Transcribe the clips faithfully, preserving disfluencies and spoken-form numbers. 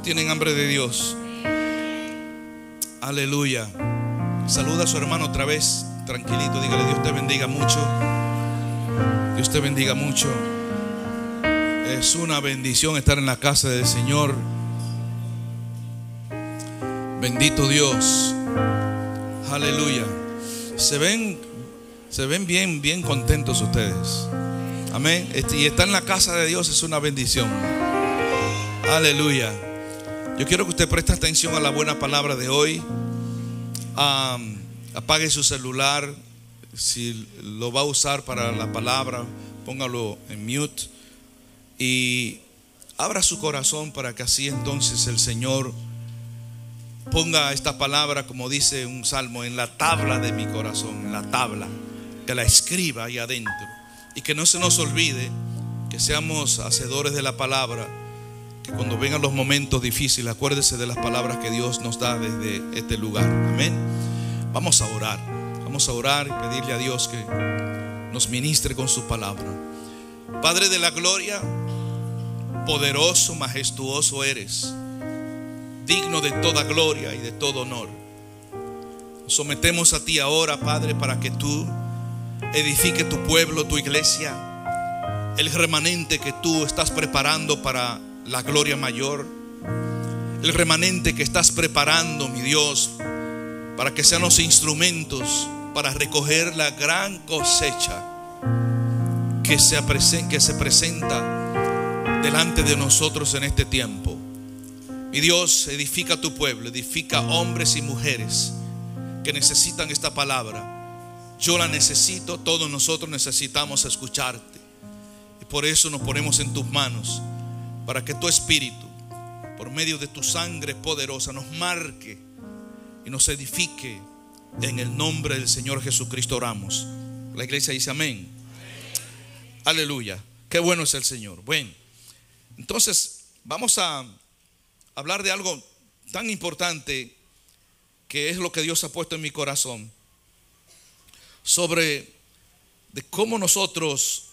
¿Cuántos tienen hambre de Dios? Aleluya. Saluda a su hermano otra vez, tranquilito, dígale: Dios te bendiga mucho. Dios te bendiga mucho. Es una bendición estar en la casa del Señor. Bendito Dios. Aleluya. Se ven, se ven bien, bien contentos ustedes. Amén. Y estar en la casa de Dios es una bendición. Aleluya. Yo quiero que usted preste atención a la buena palabra de hoy. Um, apague su celular. Si lo va a usar para la palabra, póngalo en mute. Y abra su corazón para que así entonces el Señor ponga esta palabra, como dice un salmo, en la tabla de mi corazón, en la tabla, que la escriba ahí adentro. Y que no se nos olvide que seamos hacedores de la palabra, que cuando vengan los momentos difíciles, acuérdese de las palabras que Dios nos da desde este lugar. Amén. Vamos a orar, vamos a orar y pedirle a Dios que nos ministre con su palabra. Padre de la gloria, poderoso, majestuoso eres, digno de toda gloria y de todo honor. Nos sometemos a ti ahora, Padre, para que tú edifique tu pueblo, tu iglesia, el remanente que tú estás preparando para la gloria mayor, el remanente que estás preparando, mi Dios, para que sean los instrumentos para recoger la gran cosecha que se, presen- que se presenta delante de nosotros en este tiempo. Mi Dios, edifica tu pueblo, edifica hombres y mujeres que necesitan esta palabra. Yo la necesito, todos nosotros necesitamos escucharte. Y por eso nos ponemos en tus manos, para que tu Espíritu, por medio de tu sangre poderosa, nos marque y nos edifique. En el nombre del Señor Jesucristo oramos. La iglesia dice amén. Amén. Aleluya. Qué bueno es el Señor. Bueno, entonces vamos a hablar de algo tan importante, que es lo que Dios ha puesto en mi corazón, sobre de cómo nosotros,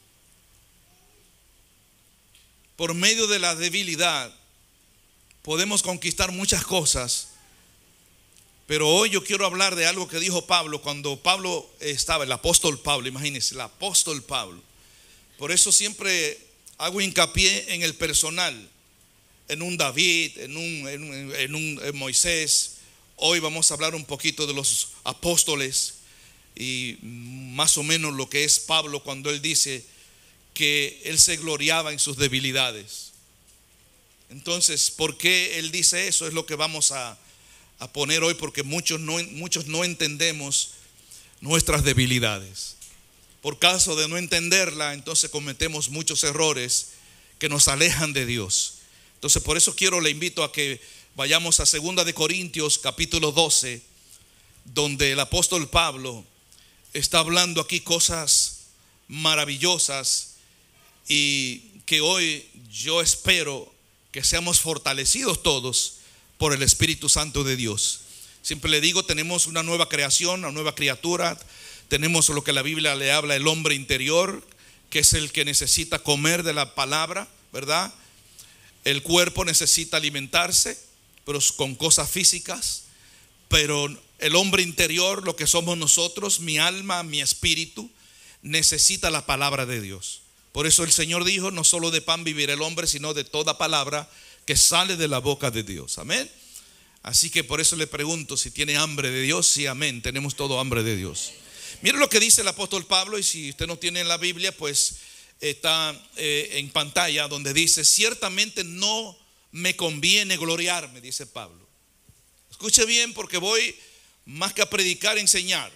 por medio de la debilidad, podemos conquistar muchas cosas. Pero hoy yo quiero hablar de algo que dijo Pablo cuando Pablo estaba, el apóstol Pablo, imagínense, el apóstol Pablo. Por eso siempre hago hincapié en el personal, en un David, en un, en un, en un en Moisés. Hoy vamos a hablar un poquito de los apóstoles y más o menos lo que es Pablo cuando él dice que él se gloriaba en sus debilidades. Entonces, ¿por qué él dice eso? Es lo que vamos a, a poner hoy, porque muchos no, muchos no entendemos nuestras debilidades. Por causa de no entenderla, entonces cometemos muchos errores que nos alejan de Dios. Entonces, por eso quiero, le invito a que vayamos a segunda de Corintios capítulo doce, donde el apóstol Pablo está hablando aquí cosas maravillosas, y que hoy yo espero que seamos fortalecidos todos por el Espíritu Santo de Dios. Siempre le digo, tenemos una nueva creación, una nueva criatura. Tenemos lo que la Biblia le habla, el hombre interior, que es el que necesita comer de la palabra, ¿verdad? El cuerpo necesita alimentarse, pero con cosas físicas. Pero el hombre interior, lo que somos nosotros, mi alma, mi espíritu, necesita la palabra de Dios. Por eso el Señor dijo: no solo de pan vivirá el hombre, sino de toda palabra que sale de la boca de Dios. Amén. Así que por eso le pregunto si tiene hambre de Dios. Sí, amén, tenemos todo hambre de Dios. Mire lo que dice el apóstol Pablo, y si usted no tiene en la Biblia, pues está eh, en pantalla, donde dice: ciertamente no me conviene gloriarme, dice Pablo. Escuche bien, porque voy más que a predicar, a enseñar.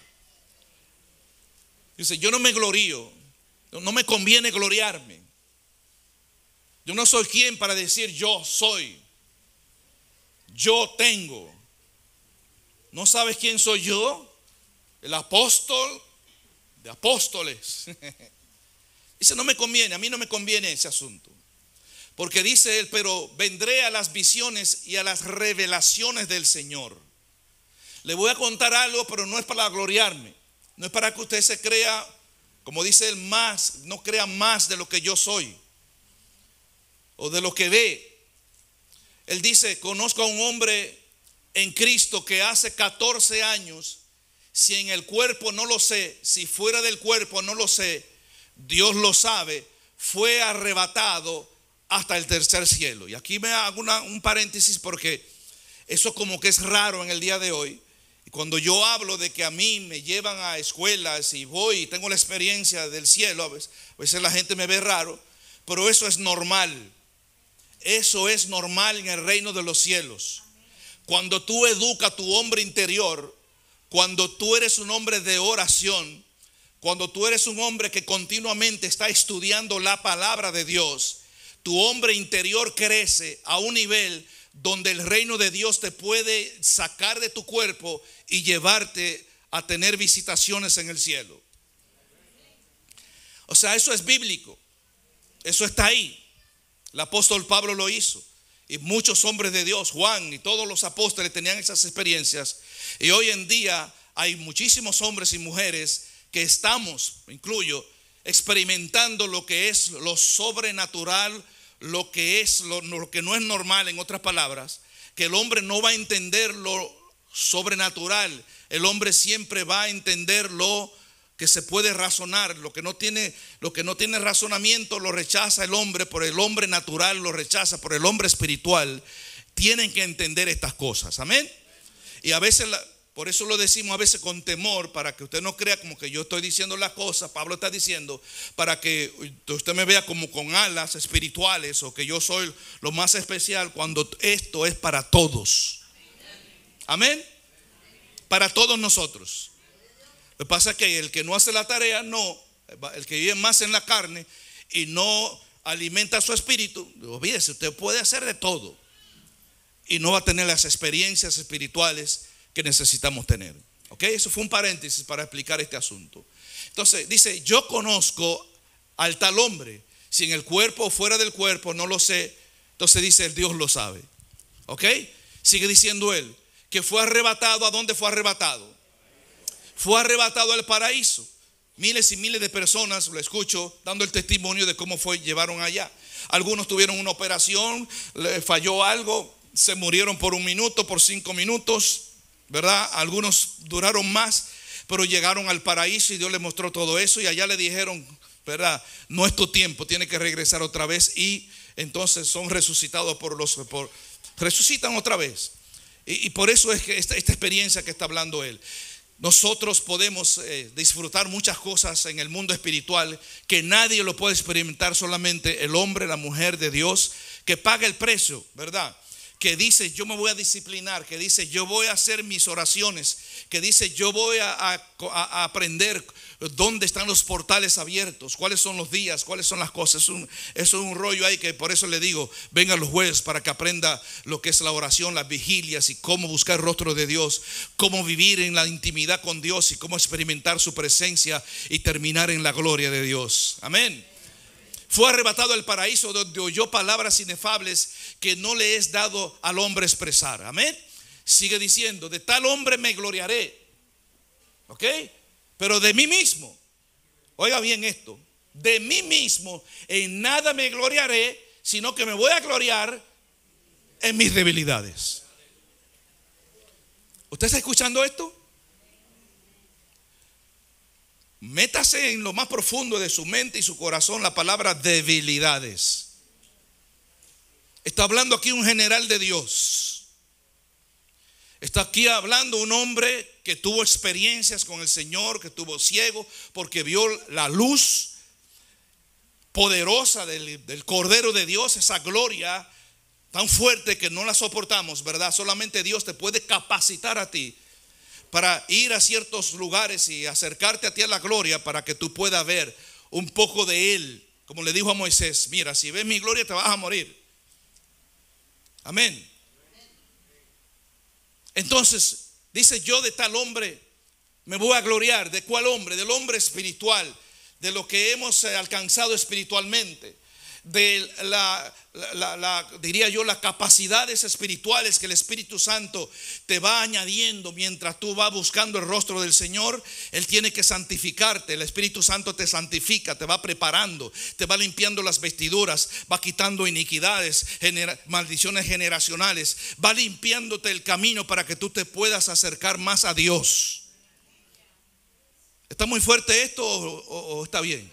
Dice: yo no me glorío, no me conviene gloriarme. Yo no soy quien para decir yo soy, yo tengo. ¿No sabes quién soy yo? El apóstol de apóstoles. Dice: no me conviene, a mí no me conviene ese asunto. Porque dice él: pero vendré a las visiones y a las revelaciones del Señor. Le voy a contar algo, pero no es para gloriarme. No es para que usted se crea, como dice él, más, no crea más de lo que yo soy o de lo que ve. Él dice, conozco a un hombre en Cristo que hace catorce años, si en el cuerpo no lo sé, si fuera del cuerpo no lo sé, Dios lo sabe, fue arrebatado hasta el tercer cielo. Y aquí me hago una, un paréntesis porque eso como que es raro en el día de hoy. Y cuando yo hablo de que a mí me llevan a escuelas y voy y tengo la experiencia del cielo, a veces, a veces la gente me ve raro, pero eso es normal. Eso es normal en el reino de los cielos. Cuando tú educas a tu hombre interior, cuando tú eres un hombre de oración, cuando tú eres un hombre que continuamente está estudiando la palabra de Dios, tu hombre interior crece a un nivel donde el reino de Dios te puede sacar de tu cuerpo y llevarte a tener visitaciones en el cielo. O sea, eso es bíblico. Eso está ahí. El apóstol Pablo lo hizo. Y muchos hombres de Dios, Juan y todos los apóstoles tenían esas experiencias. Y hoy en día hay muchísimos hombres y mujeres que estamos, incluyo, experimentando lo que es lo sobrenatural, lo que es lo, lo que no es normal, en otras palabras, que el hombre no va a entender lo sobrenatural. El hombre siempre va a entender lo que se puede razonar. Lo que no tiene, lo que no tiene razonamiento lo rechaza el hombre, por el hombre natural lo rechaza, por el hombre espiritual. Tienen que entender estas cosas, amén. Y a veces, por eso lo decimos a veces con temor, para que usted no crea como que yo estoy diciendo las cosas. Pablo está diciendo para que usted me vea como con alas espirituales o que yo soy lo más especial, cuando esto es para todos, amén. Para todos nosotros. Lo que pasa es que el que no hace la tarea, no, el que vive más en la carne y no alimenta su espíritu, olvídese, usted puede hacer de todo y no va a tener las experiencias espirituales que necesitamos tener. Ok, eso fue un paréntesis para explicar este asunto. Entonces dice, yo conozco al tal hombre, si en el cuerpo o fuera del cuerpo no lo sé. Entonces dice, el Dios lo sabe. Ok, sigue diciendo él, que fue arrebatado. ¿A dónde fue arrebatado? Fue arrebatado al paraíso. Miles y miles de personas lo escucho dando el testimonio de cómo fue, llevaron allá. Algunos tuvieron una operación, le falló algo, se murieron por un minuto, por cinco minutos, ¿verdad? Algunos duraron más, pero llegaron al paraíso y Dios les mostró todo eso. Y allá le dijeron, ¿verdad? No es tu tiempo, tiene que regresar otra vez. Y entonces son resucitados por los, por, resucitan otra vez. Y, y por eso es que esta, esta experiencia que está hablando él. Nosotros podemos eh, disfrutar muchas cosas en el mundo espiritual que nadie lo puede experimentar, solamente el hombre, la mujer de Dios, que paga el precio, ¿verdad? Que dice, yo me voy a disciplinar, que dice, yo voy a hacer mis oraciones, que dice, yo voy a, a, a aprender dónde están los portales abiertos, cuáles son los días, cuáles son las cosas. Es un, eso es un rollo ahí que por eso le digo, vengan los jueves para que aprenda lo que es la oración, las vigilias y cómo buscar el rostro de Dios, cómo vivir en la intimidad con Dios y cómo experimentar su presencia y terminar en la gloria de Dios. Amén. Fue arrebatado al paraíso donde oyó palabras inefables que no le es dado al hombre expresar. Amén. Sigue diciendo, de tal hombre me gloriaré. Ok, pero de mí mismo, oiga bien esto, de mí mismo en nada me gloriaré, sino que me voy a gloriar en mis debilidades. ¿Usted está escuchando esto? Métase en lo más profundo de su mente y su corazón la palabra debilidades. Está hablando aquí un general de Dios. Está aquí hablando un hombre que tuvo experiencias con el Señor, que estuvo ciego porque vio la luz poderosa del, del Cordero de Dios, esa gloria tan fuerte que no la soportamos, ¿verdad? Solamente Dios te puede capacitar a ti para ir a ciertos lugares y acercarte a ti a la gloria, para que tú puedas ver un poco de Él. Como le dijo a Moisés, mira, si ves mi gloria te vas a morir. Amén. Entonces dice, yo de tal hombre me voy a gloriar. ¿De cuál hombre? Del hombre espiritual, de lo que hemos alcanzado espiritualmente, de la, la, la, la, diría yo, las capacidades espirituales que el Espíritu Santo te va añadiendo mientras tú vas buscando el rostro del Señor. Él tiene que santificarte. El Espíritu Santo te santifica, te va preparando, te va limpiando las vestiduras, va quitando iniquidades, genera, maldiciones generacionales, va limpiándote el camino para que tú te puedas acercar más a Dios. ¿Está muy fuerte esto o, o, o está bien?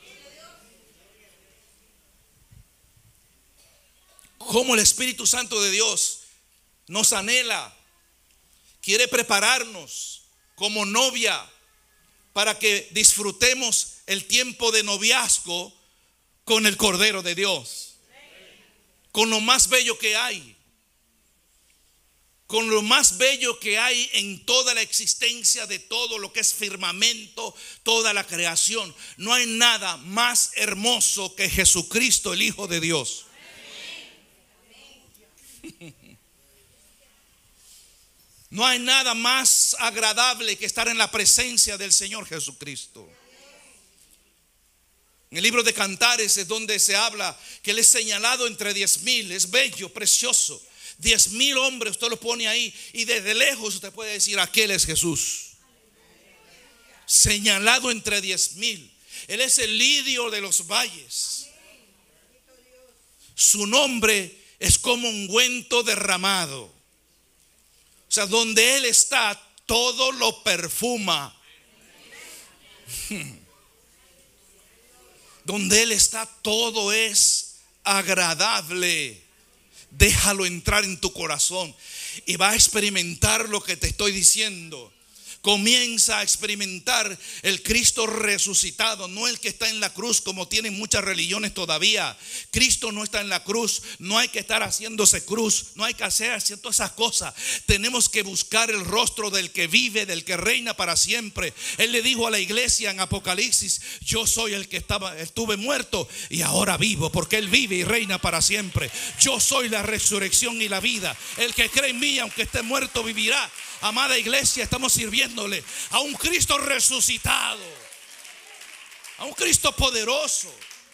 Como el Espíritu Santo de Dios nos anhela, quiere prepararnos como novia para que disfrutemos el tiempo de noviazgo con el Cordero de Dios, con lo más bello que hay, con lo más bello que hay en toda la existencia de todo lo que es firmamento, toda la creación. No hay nada más hermoso que Jesucristo, el Hijo de Dios. No hay nada más agradable que estar en la presencia del Señor Jesucristo. En el libro de Cantares es donde se habla que Él es señalado entre diez mil. Es bello, precioso. Diez mil hombres, usted lo pone ahí y desde lejos usted puede decir: aquel es Jesús. Señalado entre diez mil. Él es el lirio de los valles. Su nombre es como ungüento derramado. O sea, donde Él está, todo lo perfuma. Donde Él está, todo es agradable. Déjalo entrar en tu corazón y va a experimentar lo que te estoy diciendo. Comienza a experimentar el Cristo resucitado, no el que está en la cruz como tienen muchas religiones todavía. Cristo no está en la cruz. No hay que estar haciéndose cruz, no hay que hacer haciendo esas cosas. Tenemos que buscar el rostro del que vive, del que reina para siempre. Él le dijo a la iglesia en Apocalipsis: yo soy el que estaba, estuve muerto y ahora vivo, porque Él vive y reina para siempre. Yo soy la resurrección y la vida. El que cree en mí, aunque esté muerto, vivirá. Amada iglesia, estamos sirviéndole a un Cristo resucitado, a un Cristo poderoso,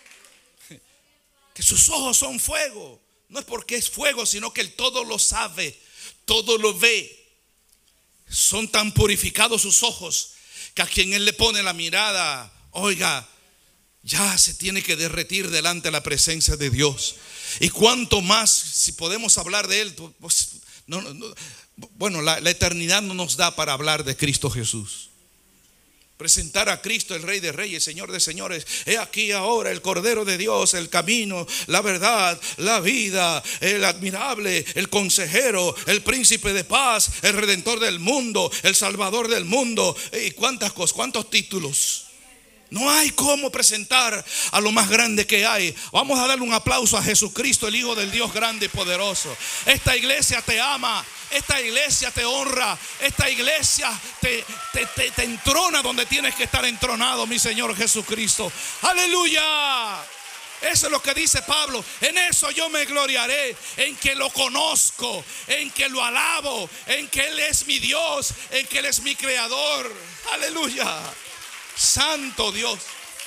que sus ojos son fuego. No es porque es fuego, sino que Él todo lo sabe, todo lo ve. Son tan purificados sus ojos que a quien Él le pone la mirada, oiga, ya se tiene que derretir delante de la presencia de Dios. Y cuanto más, si podemos hablar de Él, pues, no, no, bueno, la, la eternidad no nos da para hablar de Cristo Jesús. Presentar a Cristo, el Rey de Reyes, Señor de Señores. He aquí ahora el Cordero de Dios, el camino, la verdad, la vida, el admirable, el consejero, el príncipe de paz, el redentor del mundo, el salvador del mundo. Y cuántas cosas, cuántos títulos. No hay cómo presentar a lo más grande que hay. Vamos a darle un aplauso a Jesucristo, el Hijo del Dios grande y poderoso. Esta iglesia te ama, esta iglesia te honra, esta iglesia te, te, te, te entrona donde tienes que estar entronado, mi Señor Jesucristo. Aleluya. Eso es lo que dice Pablo. En eso yo me gloriaré, en que lo conozco, en que lo alabo, en que Él es mi Dios, en que Él es mi creador. Aleluya. Santo Dios.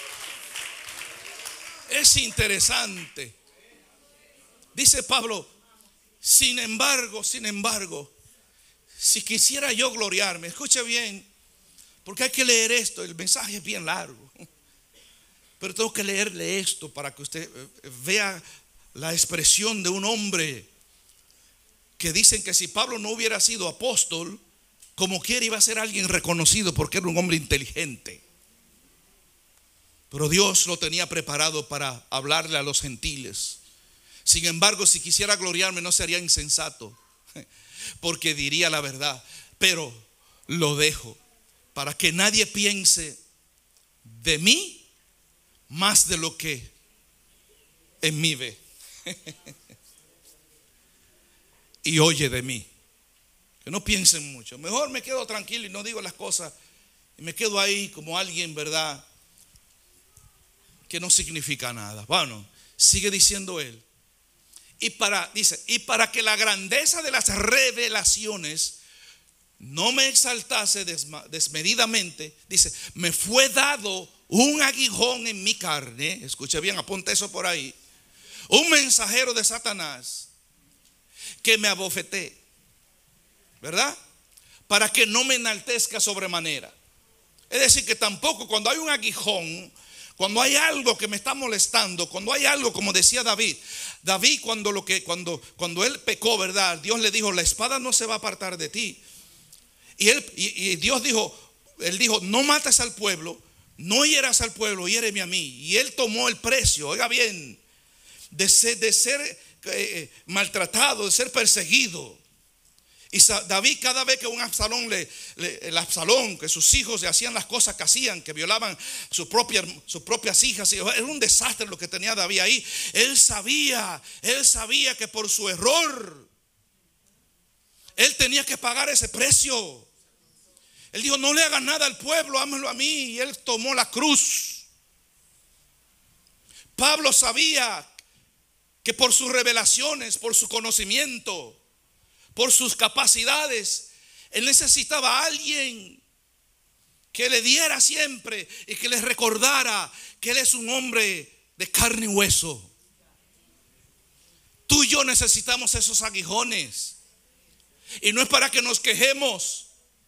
Es interesante. Dice Pablo: sin embargo, sin embargo, si quisiera yo gloriarme, escuche bien, porque hay que leer esto. El mensaje es bien largo, pero tengo que leerle esto para que usted vea la expresión de un hombre que dicen que si Pablo no hubiera sido apóstol, como quiera iba a ser alguien reconocido porque era un hombre inteligente. Pero Dios lo tenía preparado para hablarle a los gentiles. Sin embargo, si quisiera gloriarme, no sería insensato, porque diría la verdad. Pero lo dejo para que nadie piense de mí más de lo que en mí ve y oye de mí. Que no piensen mucho. Mejor me quedo tranquilo y no digo las cosas, y me quedo ahí como alguien, ¿verdad?, que no significa nada. Bueno, sigue diciendo él. Y para, dice, y para que la grandeza de las revelaciones no me exaltase desma, desmedidamente, dice, me fue dado un aguijón en mi carne. Escuche bien, apunta eso por ahí. un mensajero de Satanás que me abofetee, ¿verdad? Para que no me enaltezca sobremanera. Es decir, que tampoco cuando hay un aguijón, cuando hay algo que me está molestando, cuando hay algo, como decía David, David cuando, lo que, cuando, cuando él pecó, ¿verdad? Dios le dijo, la espada no se va a apartar de ti. Y, él, y, y Dios dijo, él dijo, no mates al pueblo, no hieras al pueblo, hiéreme a mí. Y él tomó el precio, oiga bien, de ser, de ser eh, maltratado, de ser perseguido. Y David, cada vez que un Absalón le, le, el Absalón, que sus hijos le hacían las cosas que hacían, que violaban sus propias, sus propias hijas, era un desastre lo que tenía David ahí. Él sabía, él sabía que por su error él tenía que pagar ese precio. Él dijo, no le hagan nada al pueblo, hámelo a mí. Y él tomó la cruz. Pablo sabía que por sus revelaciones, por su conocimiento, por sus capacidades, él necesitaba a alguien que le diera siempre y que le recordara que él es un hombre de carne y hueso. Tú y yo necesitamos esos aguijones. Y no es para que nos quejemos.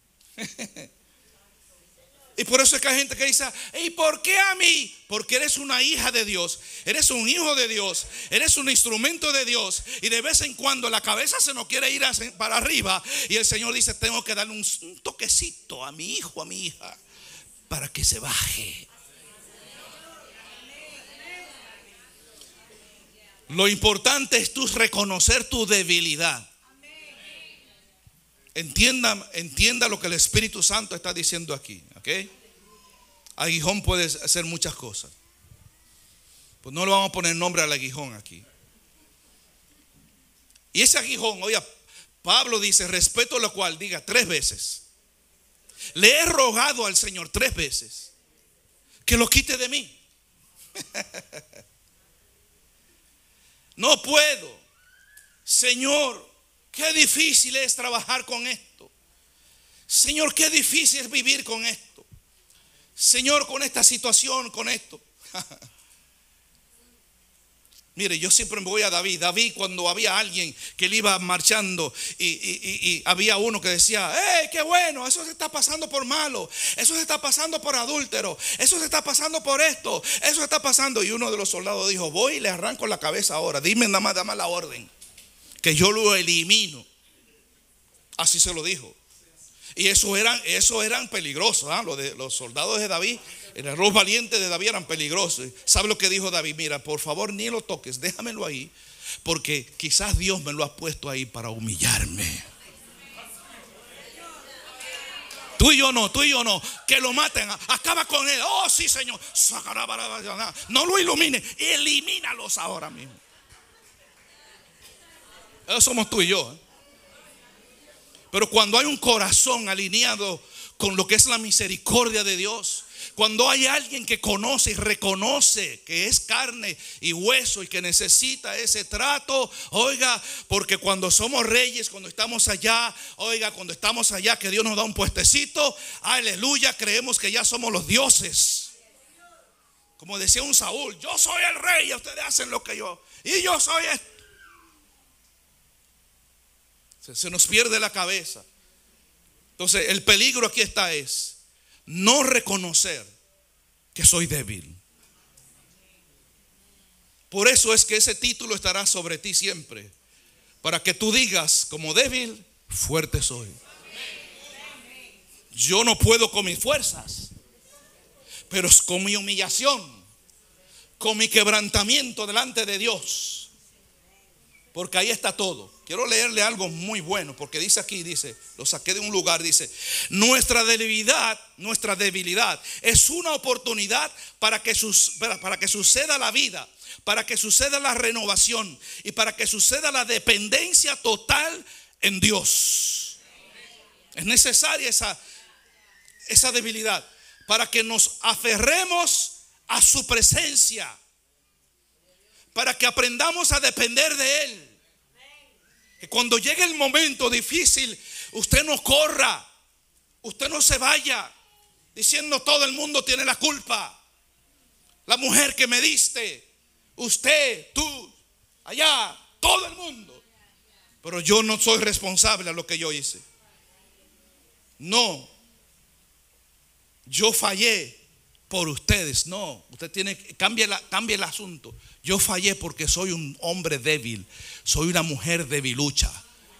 Y por eso es que hay gente que dice, ¿y por qué a mí? Porque eres una hija de Dios, eres un hijo de Dios, eres un instrumento de Dios. Y de vez en cuando la cabeza se nos quiere ir para arriba. Y el Señor dice, tengo que darle un, un toquecito a mi hijo, a mi hija, para que se baje. Lo importante es tú reconocer tu debilidad. Entienda, entienda lo que el Espíritu Santo está diciendo aquí, ¿ok? Aguijón puede hacer muchas cosas. Pues no le vamos a poner nombre al aguijón aquí. Y ese aguijón, oiga, Pablo dice, respeto lo cual, diga tres veces. Le he rogado al Señor tres veces que lo quite de mí. No puedo, Señor. Qué difícil es trabajar con esto. Señor, qué difícil es vivir con esto. Señor, con esta situación, con esto. Mire, yo siempre me voy a David. David, cuando había alguien que le iba marchando y, y, y, y había uno que decía, ¡eh, qué bueno! Eso se está pasando por malo. Eso se está pasando por adúltero. Eso se está pasando por esto. Eso se está pasando. Y uno de los soldados dijo, voy y le arranco la cabeza ahora. Dime nada más, dame la orden, que yo lo elimino. Así se lo dijo. Y eso eran, eso eran peligrosos, ¿eh? Los, de, los soldados de David, los valientes de David eran peligrosos. ¿Sabe lo que dijo David? Mira, por favor, ni lo toques, déjamelo ahí, porque quizás Dios me lo ha puesto ahí para humillarme. Tú y yo no, tú y yo no. Que lo maten, acaba con él. Oh sí, Señor. No lo ilumine, elimínalos ahora mismo. Eso somos tú y yo, ¿eh? Pero cuando hay un corazón alineado con lo que es la misericordia de Dios, cuando hay alguien que conoce y reconoce que es carne y hueso y que necesita ese trato, oiga, porque cuando somos reyes, cuando estamos allá, oiga, cuando estamos allá que Dios nos da un puestecito, aleluya, creemos que ya somos los dioses. Como decía un Saúl, yo soy el rey y ustedes hacen lo que yo, y yo soy esto. Se nos pierde la cabeza. Entonces el peligro aquí está es no reconocer que soy débil. Por eso es que ese título estará sobre ti siempre, para que tú digas, como débil, fuerte soy. Yo no puedo con mis fuerzas, pero es con mi humillación, con mi quebrantamiento delante de Dios. Porque ahí está todo. Quiero leerle algo muy bueno, porque dice aquí, dice, lo saqué de un lugar, dice, nuestra debilidad, nuestra debilidad es una oportunidad para que, sus, para, para que suceda la vida, para que suceda la renovación y para que suceda la dependencia total en Dios. Es necesaria esa, esa debilidad para que nos aferremos a su presencia, para que aprendamos a depender de Él. Que cuando llegue el momento difícil, usted no corra, usted no se vaya diciendo todo el mundo tiene la culpa. La mujer que me diste, usted, tú, allá, todo el mundo. Pero yo no soy responsable de lo que yo hice. No, yo fallé por ustedes. No, usted tiene que cambie, la, cambie el asunto. Yo fallé porque soy un hombre débil, soy una mujer debilucha.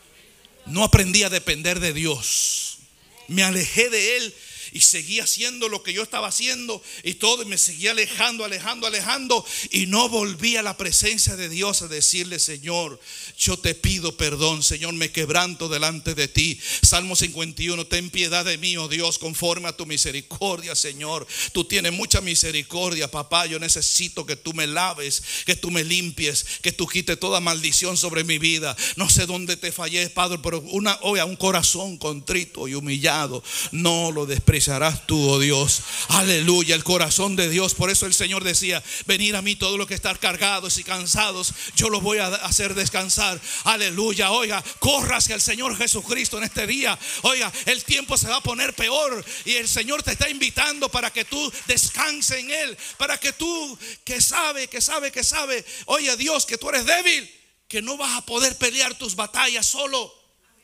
No aprendí a depender de Dios. Me alejé de Él y seguí haciendo lo que yo estaba haciendo y todo, y me seguía alejando, alejando, alejando, y no volví a la presencia de Dios a decirle: Señor, yo te pido perdón, Señor, me quebranto delante de ti. Salmo cincuenta y uno: ten piedad de mí, oh Dios, conforme a tu misericordia, Señor. Tú tienes mucha misericordia, papá. Yo necesito que tú me laves, que tú me limpies, que tú quites toda maldición sobre mi vida. No sé dónde te fallé, Padre, pero una, oiga, un corazón contrito y humillado no lo despreciarás tú, oh Dios. Aleluya, el corazón de Dios. Por eso el Señor decía: venid a mí todos los que están cargados y cansados, yo los voy a hacer descansar. Aleluya, oiga, corra hacia el Señor Jesucristo en este día. Oiga, el tiempo se va a poner peor y el Señor te está invitando para que tú descanses en Él, para que tú, que sabe, que sabe, que sabe, oye Dios, que tú eres débil, que no vas a poder pelear tus batallas solo.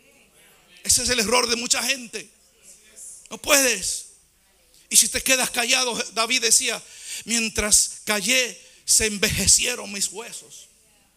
Ese es el error de mucha gente. No puedes. Y si te quedas callado, David decía: mientras callé, se envejecieron mis huesos.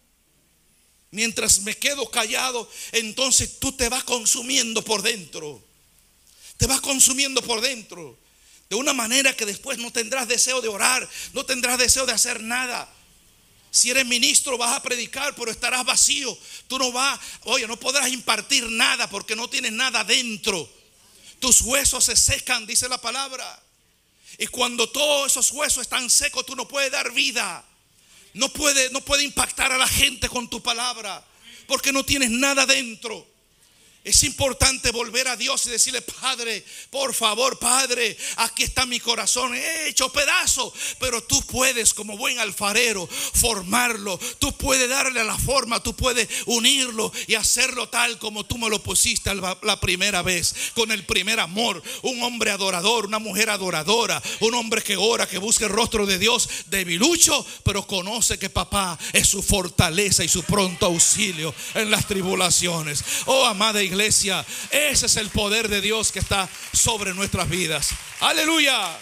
Mientras me quedo callado, entonces tú te vas consumiendo por dentro. Te vas consumiendo por dentro. De una manera que después no tendrás deseo de orar, no tendrás deseo de hacer nada. Si eres ministro, vas a predicar, pero estarás vacío. Tú no vas, oye, no podrás impartir nada porque no tienes nada dentro. Tus huesos se secan, dice la palabra. Y cuando todos esos huesos están secos, tú no puedes dar vida. No puedes no puede impactar a la gente con tu palabra, porque no tienes nada dentro. Es importante volver a Dios y decirle: Padre, por favor, Padre, aquí está mi corazón hecho pedazo, pero tú puedes, como buen alfarero, formarlo. Tú puedes darle la forma, tú puedes unirlo y hacerlo tal como tú me lo pusiste la primera vez, con el primer amor. Un hombre adorador, una mujer adoradora, un hombre que ora, que busca el rostro de Dios, debilucho, pero conoce que papá es su fortaleza y su pronto auxilio en las tribulaciones. Oh, amada iglesia, ese es el poder de Dios que está sobre nuestras vidas. Aleluya.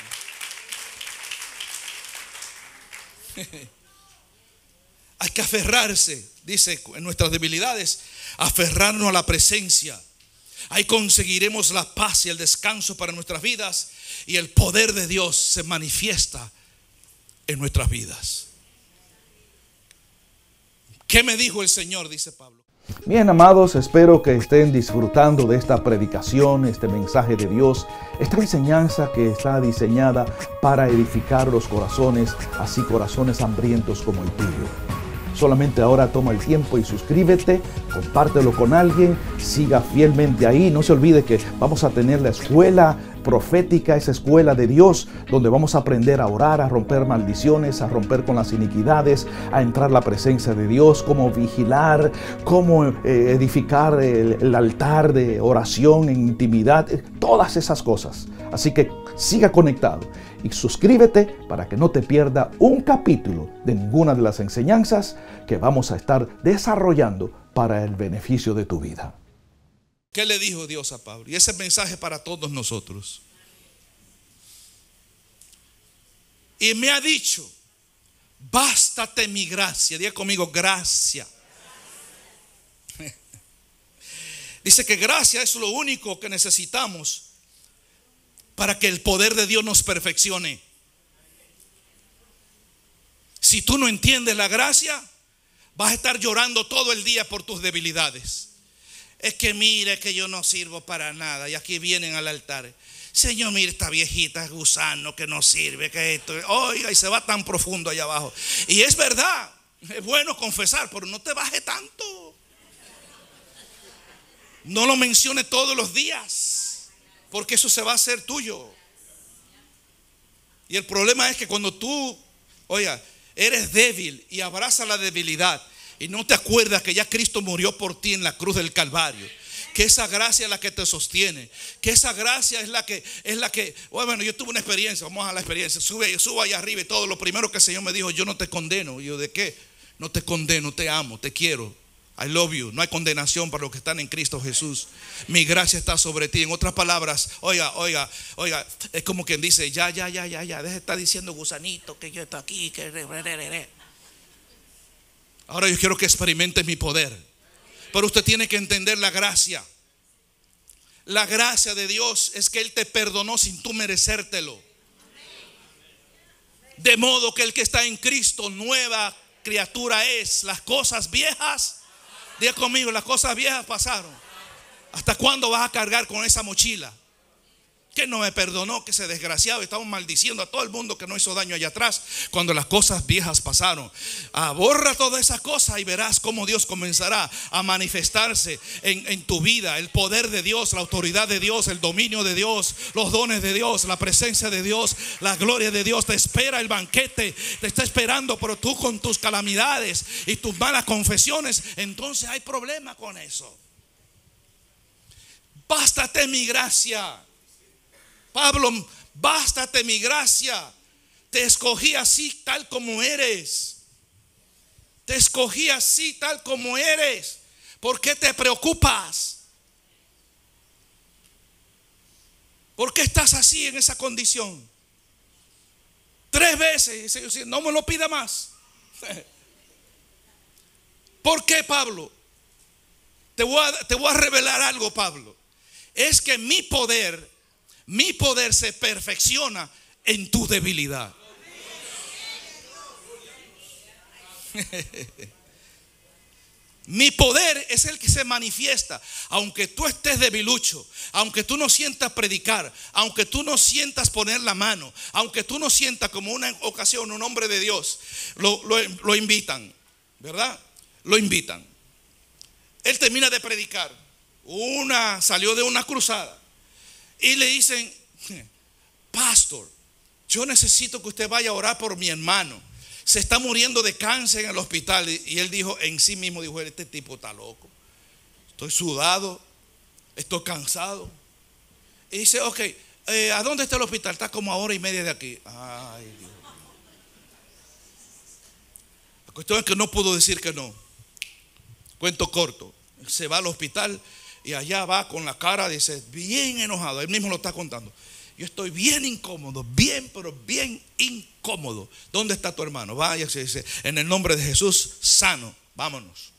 Hay que aferrarse, dice, en nuestras debilidades, aferrarnos a la presencia. Ahí conseguiremos la paz y el descanso para nuestras vidas, y el poder de Dios se manifiesta en nuestras vidas. ¿Qué me dijo el Señor? Dice Pablo. Bien, amados, espero que estén disfrutando de esta predicación, este mensaje de Dios, esta enseñanza que está diseñada para edificar los corazones, así corazones hambrientos como el tuyo. Solamente ahora toma el tiempo y suscríbete, compártelo con alguien, siga fielmente ahí. No se olvide que vamos a tener la escuela profética, esa escuela de Dios, donde vamos a aprender a orar, a romper maldiciones, a romper con las iniquidades, a entrar a la presencia de Dios, cómo vigilar, cómo eh, edificar el, el altar de oración en intimidad, todas esas cosas. Así que siga conectado y suscríbete para que no te pierda un capítulo de ninguna de las enseñanzas que vamos a estar desarrollando para el beneficio de tu vida. ¿Qué le dijo Dios a Pablo? Y ese mensaje para todos nosotros. Y me ha dicho: bástate mi gracia. Diga conmigo: gracia. Dice que gracia es lo único que necesitamos para que el poder de Dios nos perfeccione. Si tú no entiendes la gracia, vas a estar llorando todo el día por tus debilidades. Es que mire que yo no sirvo para nada. Y aquí vienen al altar: Señor, mire esta viejita gusano que no sirve, que esto, oiga, y se va tan profundo allá abajo. Y es verdad, es bueno confesar, pero no te baje tanto. No lo mencione todos los días, porque eso se va a hacer tuyo. Y el problema es que cuando tú, oiga, eres débil y abraza la debilidad y no te acuerdas que ya Cristo murió por ti en la cruz del Calvario, que esa gracia es la que te sostiene, que esa gracia es la que es la que bueno, yo tuve una experiencia, vamos a la experiencia. Sube, subo allá arriba y todo, lo primero que el Señor me dijo: yo no te condeno. Y yo: ¿de qué? No te condeno, te amo, te quiero. I love you. No hay condenación para los que están en Cristo Jesús. Mi gracia está sobre ti. En otras palabras, oiga, oiga, oiga, es como quien dice, ya, ya, ya, ya, ya, deja de estar diciendo gusanito, que yo estoy aquí, que... Ahora yo quiero que experimentes mi poder. Pero usted tiene que entender la gracia. La gracia de Dios es que Él te perdonó sin tú merecértelo. De modo que el que está en Cristo, nueva criatura es. Las cosas viejas, diga conmigo, las cosas viejas pasaron. ¿Hasta cuándo vas a cargar con esa mochila? Que no me perdonó, que ese desgraciado. Estamos maldiciendo a todo el mundo que no hizo daño allá atrás, cuando las cosas viejas pasaron. Ah, borra todas esas cosas y verás cómo Dios comenzará a manifestarse en, en tu vida. El poder de Dios, la autoridad de Dios, el dominio de Dios, los dones de Dios, la presencia de Dios, la gloria de Dios. Te espera el banquete, te está esperando. Pero tú con tus calamidades y tus malas confesiones, entonces hay problema con eso. Bástate mi gracia. Pablo, bástate mi gracia. Te escogí así tal como eres. Te escogí así tal como eres. ¿Por qué te preocupas? ¿Por qué estás así en esa condición? Tres veces, no me lo pida más. ¿Por qué, Pablo? Te voy a, te voy a revelar algo, Pablo. Es que mi poder Mi poder se perfecciona en tu debilidad. Mi poder es el que se manifiesta. Aunque tú estés debilucho, aunque tú no sientas predicar, aunque tú no sientas poner la mano, aunque tú no sientas como una ocasión un hombre de Dios, lo, lo, lo invitan, ¿verdad? Lo invitan. Él termina de predicar. Una salió de una cruzada. Y le dicen, pastor, yo necesito que usted vaya a orar por mi hermano. Se está muriendo de cáncer en el hospital. Y él dijo, en sí mismo, dijo, este tipo está loco. Estoy sudado, estoy cansado. Y dice, ok, eh, ¿a dónde está el hospital? Está como a hora y media de aquí. Ay, Dios. La cuestión es que no pudo decir que no. Cuento corto. Se va al hospital. Y allá va con la cara, dice, bien enojado. Él mismo lo está contando. Yo estoy bien incómodo, bien, pero bien incómodo. ¿Dónde está tu hermano? Vaya, se dice, en el nombre de Jesús, sano. Vámonos.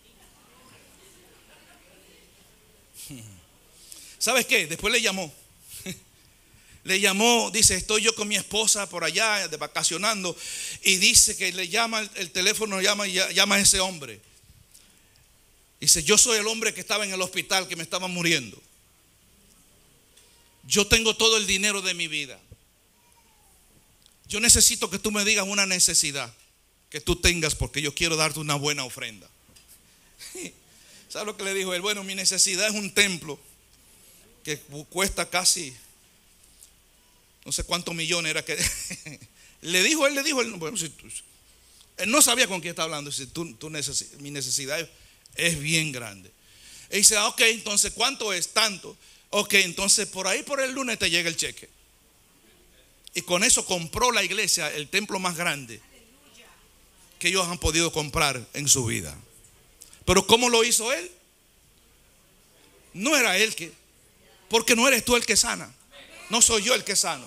¿Sabes qué? Después le llamó. Le llamó, dice, estoy yo con mi esposa por allá de vacacionando. Y dice que le llama el, el teléfono, llama, llama a ese hombre. Dice, yo soy el hombre que estaba en el hospital, que me estaba muriendo. Yo tengo todo el dinero de mi vida. Yo necesito que tú me digas una necesidad que tú tengas, porque yo quiero darte una buena ofrenda. ¿Sabes lo que le dijo él? Bueno, mi necesidad es un templo que cuesta casi no sé cuántos millones era que le dijo, él le dijo, él, bueno, si tú, él no sabía con quién está hablando. Dice, tú, tú neces- mi necesidad es Es bien grande. Y dice, ok, entonces ¿cuánto es? Tanto. Ok, entonces por ahí por el lunes te llega el cheque. Y con eso compró la iglesia, el templo más grande que ellos han podido comprar en su vida. Pero ¿cómo lo hizo él? No era él que, porque no eres tú el que sana. No soy yo el que sano.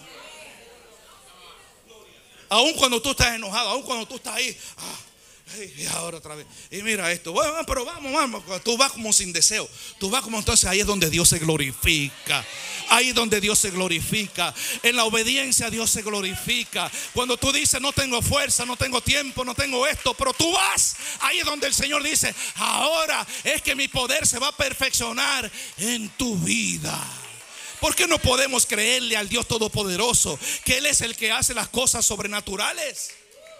Aun cuando tú estás enojado, aun cuando tú estás ahí, ah, y ahora otra vez. Y mira esto. Bueno, pero vamos, vamos. Tú vas como sin deseo. Tú vas como entonces. Ahí es donde Dios se glorifica. Ahí es donde Dios se glorifica. En la obediencia Dios se glorifica. Cuando tú dices, no tengo fuerza, no tengo tiempo, no tengo esto, pero tú vas. Ahí es donde el Señor dice, ahora es que mi poder se va a perfeccionar en tu vida. ¿Por qué no podemos creerle al Dios Todopoderoso que Él es el que hace las cosas sobrenaturales?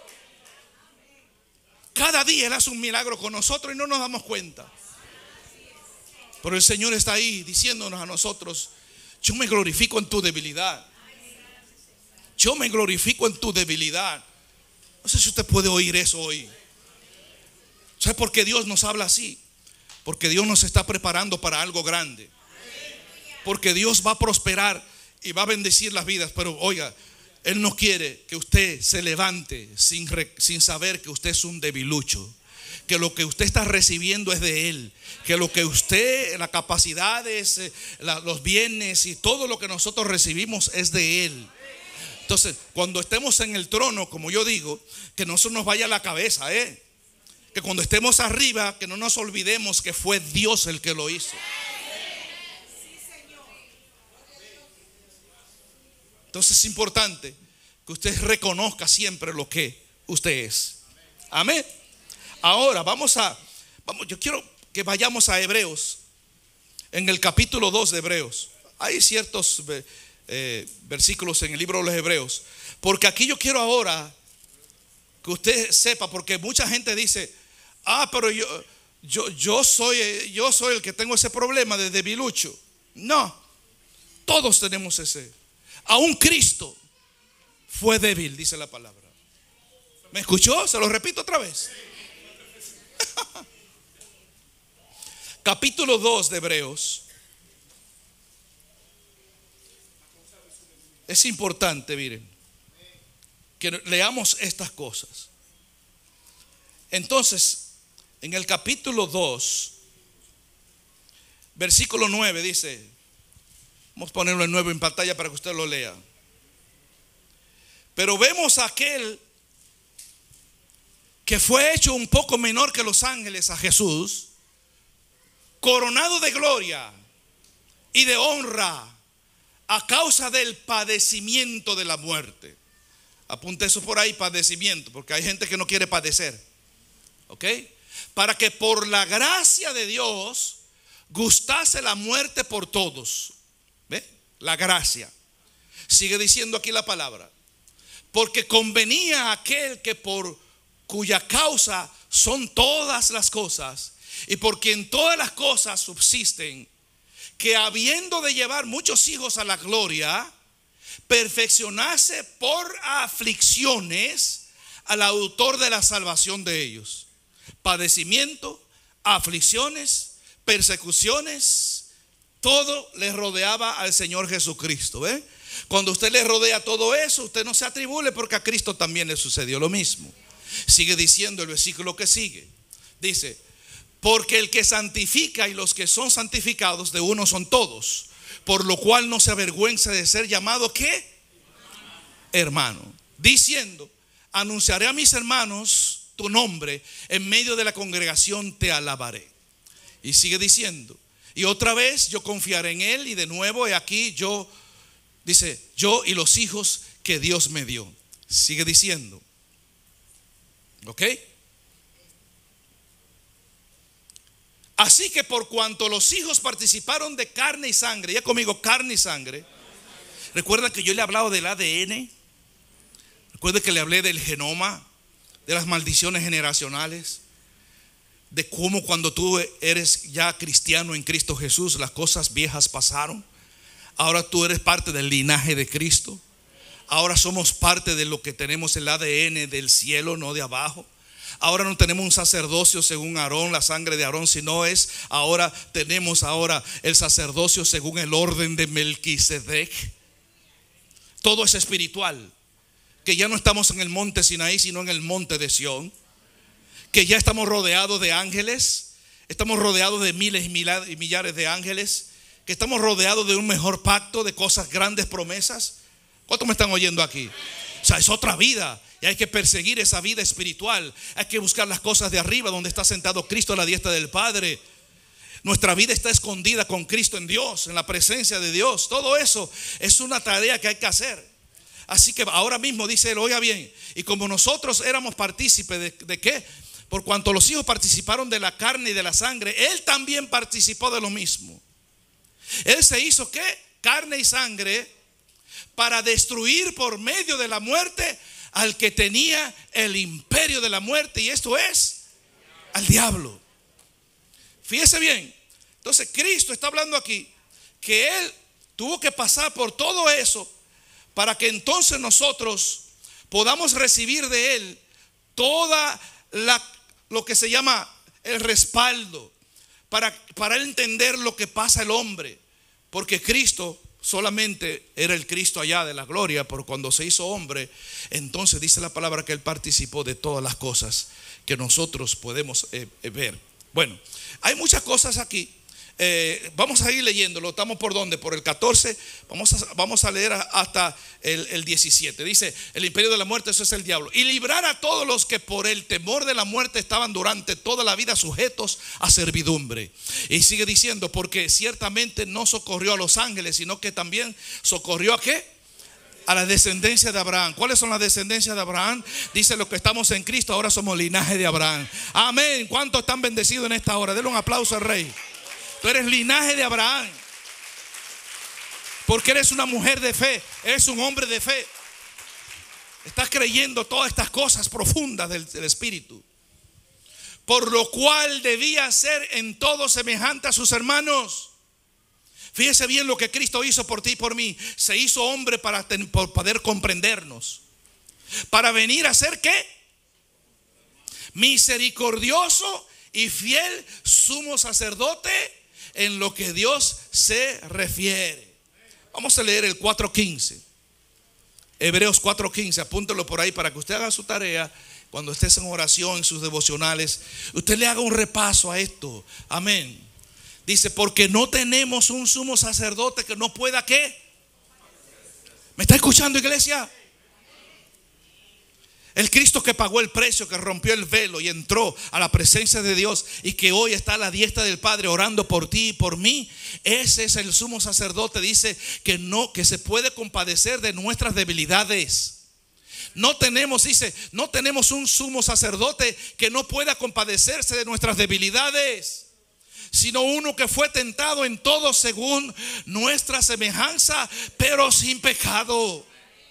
Cada día Él hace un milagro con nosotros y no nos damos cuenta. Pero el Señor está ahí diciéndonos a nosotros, yo me glorifico en tu debilidad. Yo me glorifico en tu debilidad. No sé si usted puede oír eso hoy. ¿Sabe por qué Dios nos habla así? Porque Dios nos está preparando para algo grande. Porque Dios va a prosperar y va a bendecir las vidas. Pero oiga, Él no quiere que usted se levante sin, sin saber que usted es un debilucho, que lo que usted está recibiendo es de Él, que lo que usted, las capacidades, la, los bienes y todo lo que nosotros recibimos es de Él. Entonces, cuando estemos en el trono, como yo digo, que no se nos vaya la cabeza, ¿eh? Que cuando estemos arriba, que no nos olvidemos que fue Dios el que lo hizo. Entonces es importante que usted reconozca siempre lo que usted es. Amén. Ahora vamos a, vamos, yo quiero que vayamos a Hebreos, en el capítulo dos de Hebreos. Hay ciertos eh, versículos en el libro de los Hebreos, porque aquí yo quiero ahora que usted sepa, porque mucha gente dice, ah, pero yo, yo, yo soy, yo soy el que tengo ese problema de debilucho. No, todos tenemos ese. Aún Cristo fue débil, dice la palabra. ¿Me escuchó? Se lo repito otra vez. Capítulo dos de Hebreos. Es importante, miren, que leamos estas cosas. Entonces, en el capítulo dos, versículo nueve dice, vamos a ponerlo en nuevo en pantalla para que usted lo lea. Pero vemos a aquel que fue hecho un poco menor que los ángeles, a Jesús, coronado de gloria y de honra a causa del padecimiento de la muerte. Apunte eso por ahí, padecimiento, porque hay gente que no quiere padecer. ¿Ok? Para que por la gracia de Dios gustase la muerte por todos. ¿Ve? La gracia. Sigue diciendo aquí la palabra. Porque convenía a aquel que por cuya causa son todas las cosas y por quien todas las cosas subsisten, que habiendo de llevar muchos hijos a la gloria, perfeccionase por aflicciones al autor de la salvación de ellos. Padecimiento, aflicciones, persecuciones, todo le rodeaba al Señor Jesucristo. ¿Ve? Cuando usted le rodea todo eso, usted no se atribule, porque a Cristo también le sucedió lo mismo. Sigue diciendo el versículo que sigue. Dice, porque el que santifica y los que son santificados de uno son todos, por lo cual no se avergüenza de ser llamado ¿qué? Hermano. Diciendo, anunciaré a mis hermanos tu nombre, en medio de la congregación te alabaré. Y sigue diciendo, y otra vez yo confiaré en él, y de nuevo he aquí yo, dice, yo y los hijos que Dios me dio. Sigue diciendo, ¿ok? Así que por cuanto los hijos participaron de carne y sangre, ya conmigo, carne y sangre. Recuerda que yo le he hablado del A D N. Recuerda que le hablé del genoma, de las maldiciones generacionales, de cómo cuando tú eres ya cristiano en Cristo Jesús, las cosas viejas pasaron. Ahora tú eres parte del linaje de Cristo. Ahora somos parte de lo que tenemos el A D N del cielo, no de abajo. Ahora no tenemos un sacerdocio según Aarón, la sangre de Aarón, sino es, ahora tenemos ahora el sacerdocio según el orden de Melquisedec. Todo es espiritual. Que ya no estamos en el monte Sinaí, sino en el monte de Sión. Que ya estamos rodeados de ángeles. Estamos rodeados de miles y millares de ángeles. Que estamos rodeados de un mejor pacto, de cosas grandes, promesas. ¿Cuántos me están oyendo aquí? O sea, es otra vida. Y hay que perseguir esa vida espiritual. Hay que buscar las cosas de arriba, donde está sentado Cristo a la diestra del Padre. Nuestra vida está escondida con Cristo en Dios, en la presencia de Dios. Todo eso es una tarea que hay que hacer. Así que ahora mismo dice él, oiga bien, y como nosotros éramos partícipes de, de qué, por cuanto los hijos participaron de la carne y de la sangre, él también participó de lo mismo. Él se hizo ¿qué? Carne y sangre, para destruir por medio de la muerte al que tenía el imperio de la muerte, y esto es al diablo. Fíjese bien. Entonces Cristo está hablando aquí que él tuvo que pasar por todo eso para que entonces nosotros podamos recibir de él toda la, lo que se llama el respaldo, para, para entender lo que pasa el hombre, porque Cristo solamente era el Cristo allá de la gloria, pero cuando se hizo hombre, entonces dice la palabra que Él participó de todas las cosas que nosotros podemos eh, eh, ver. Bueno, hay muchas cosas aquí. Eh, vamos a ir leyéndolo. Estamos por dónde, por el catorce. Vamos a, vamos a leer hasta el, el diecisiete. Dice: el imperio de la muerte, eso es el diablo, y librar a todos los que por el temor de la muerte estaban durante toda la vida sujetos a servidumbre. Y sigue diciendo: porque ciertamente no socorrió a los ángeles, sino que también socorrió a ¿qué? A la descendencia de Abraham. ¿Cuáles son las descendencias de Abraham? Dice: los que estamos en Cristo ahora somos linaje de Abraham. Amén. ¿Cuántos están bendecidos en esta hora? Denle un aplauso al Rey. Tú eres linaje de Abraham, porque eres una mujer de fe, eres un hombre de fe. Estás creyendo todas estas cosas profundas del, del Espíritu. Por lo cual debía ser en todo semejante a sus hermanos. Fíjese bien lo que Cristo hizo por ti y por mí. Se hizo hombre para, ten, para poder comprendernos, para venir a ser ¿qué? Misericordioso y fiel sumo sacerdote en lo que Dios se refiere. Vamos a leer el cuatro quince. Hebreos cuatro quince, apúntelo por ahí para que usted haga su tarea. Cuando estés en oración, en sus devocionales, usted le haga un repaso a esto. Amén. Dice: porque no tenemos un sumo sacerdote que no pueda ¿qué? ¿Me está escuchando, iglesia? El Cristo que pagó el precio, que rompió el velo y entró a la presencia de Dios, y que hoy está a la diestra del Padre orando por ti y por mí. Ese es el sumo sacerdote. Dice que no, que se puede compadecer de nuestras debilidades. No tenemos, dice, no tenemos un sumo sacerdote que no pueda compadecerse de nuestras debilidades, sino uno que fue tentado en todo según nuestra semejanza, pero sin pecado.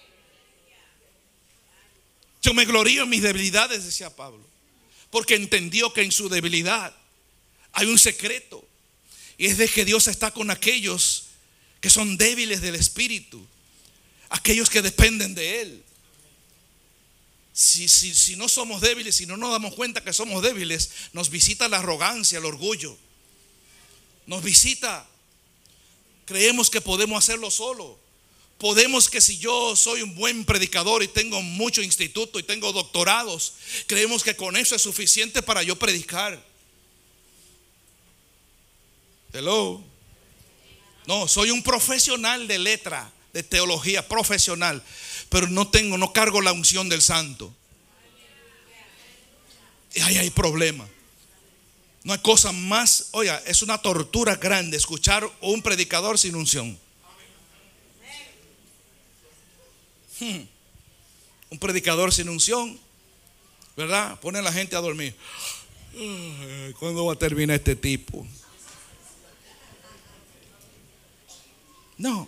Yo me glorío en mis debilidades, decía Pablo, porque entendió que en su debilidad hay un secreto, y es de que Dios está con aquellos que son débiles del espíritu, aquellos que dependen de Él. Si, si, si no somos débiles, si no nos damos cuenta que somos débiles, nos visita la arrogancia, el orgullo. Nos visita. Creemos que podemos hacerlo solo. Podemos que si yo soy un buen predicador y tengo mucho instituto y tengo doctorados, creemos que con eso es suficiente para yo predicar. Hello. No, soy un profesional de letra, de teología, profesional, pero no tengo, no cargo la unción del santo. Y ahí hay problema. No hay cosa más, oiga, es una tortura grande escuchar a un predicador sin unción. Hmm. Un predicador sin unción, ¿verdad? Pone a la gente a dormir. ¿Cuándo va a terminar este tipo? No,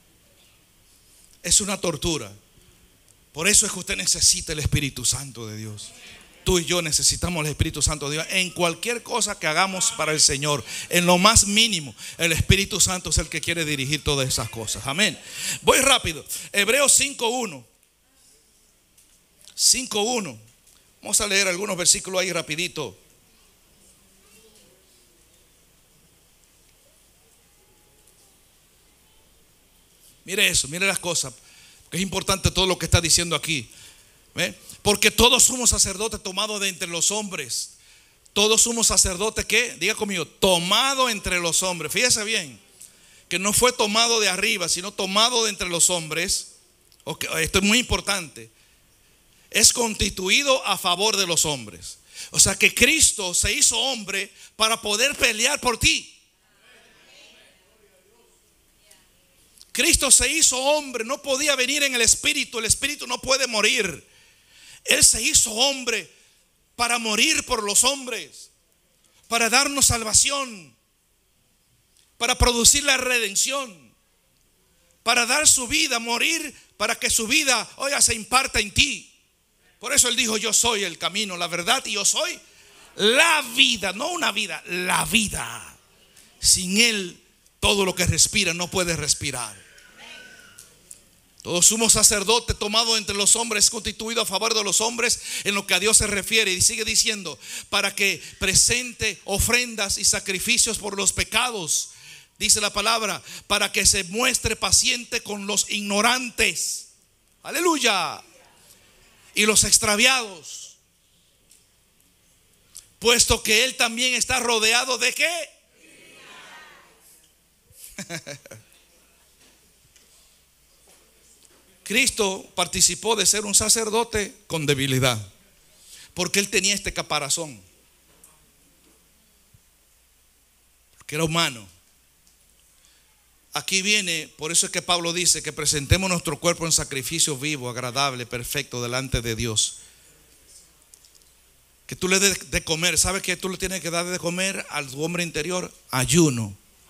es una tortura. Por eso es que usted necesita el Espíritu Santo de Dios. Tú y yo necesitamos el Espíritu Santo de Dios en cualquier cosa que hagamos para el Señor. En lo más mínimo, el Espíritu Santo es el que quiere dirigir todas esas cosas. Amén. Voy rápido. Hebreos cinco uno. cinco uno. Vamos a leer algunos versículos ahí rapidito. Mire eso, mire las cosas, que es importante todo lo que está diciendo aquí. ¿Ve? Porque todos somos sacerdotes tomados de entre los hombres. Todos somos sacerdotes que, diga conmigo, tomado entre los hombres. Fíjese bien, que no fue tomado de arriba, sino tomado de entre los hombres. Okay, esto es muy importante. Es constituido a favor de los hombres. O sea que Cristo se hizo hombre para poder pelear por ti. Cristo se hizo hombre, no podía venir en el espíritu. El espíritu no puede morir. Él se hizo hombre para morir por los hombres, para darnos salvación, para producir la redención, para dar su vida, morir para que su vida, oiga, se imparta en ti. Por eso Él dijo: yo soy el camino, la verdad y yo soy la vida. No una vida, la vida. Sin Él todo lo que respira no puede respirar. Todo sumo sacerdote tomado entre los hombres, constituido a favor de los hombres en lo que a Dios se refiere. Y sigue diciendo: para que presente ofrendas y sacrificios por los pecados. dice la palabra, para que se muestre paciente con los ignorantes. Aleluya. Y los extraviados. Puesto que él también está rodeado de ¿qué? Cristo participó de ser un sacerdote con debilidad, porque él tenía este caparazón, porque era humano. Aquí viene, por eso es que Pablo dice que presentemos nuestro cuerpo en sacrificio vivo, agradable, perfecto delante de Dios. Que tú le des de comer. ¿Sabes que tú le tienes que dar de comer al hombre interior? Ayuno.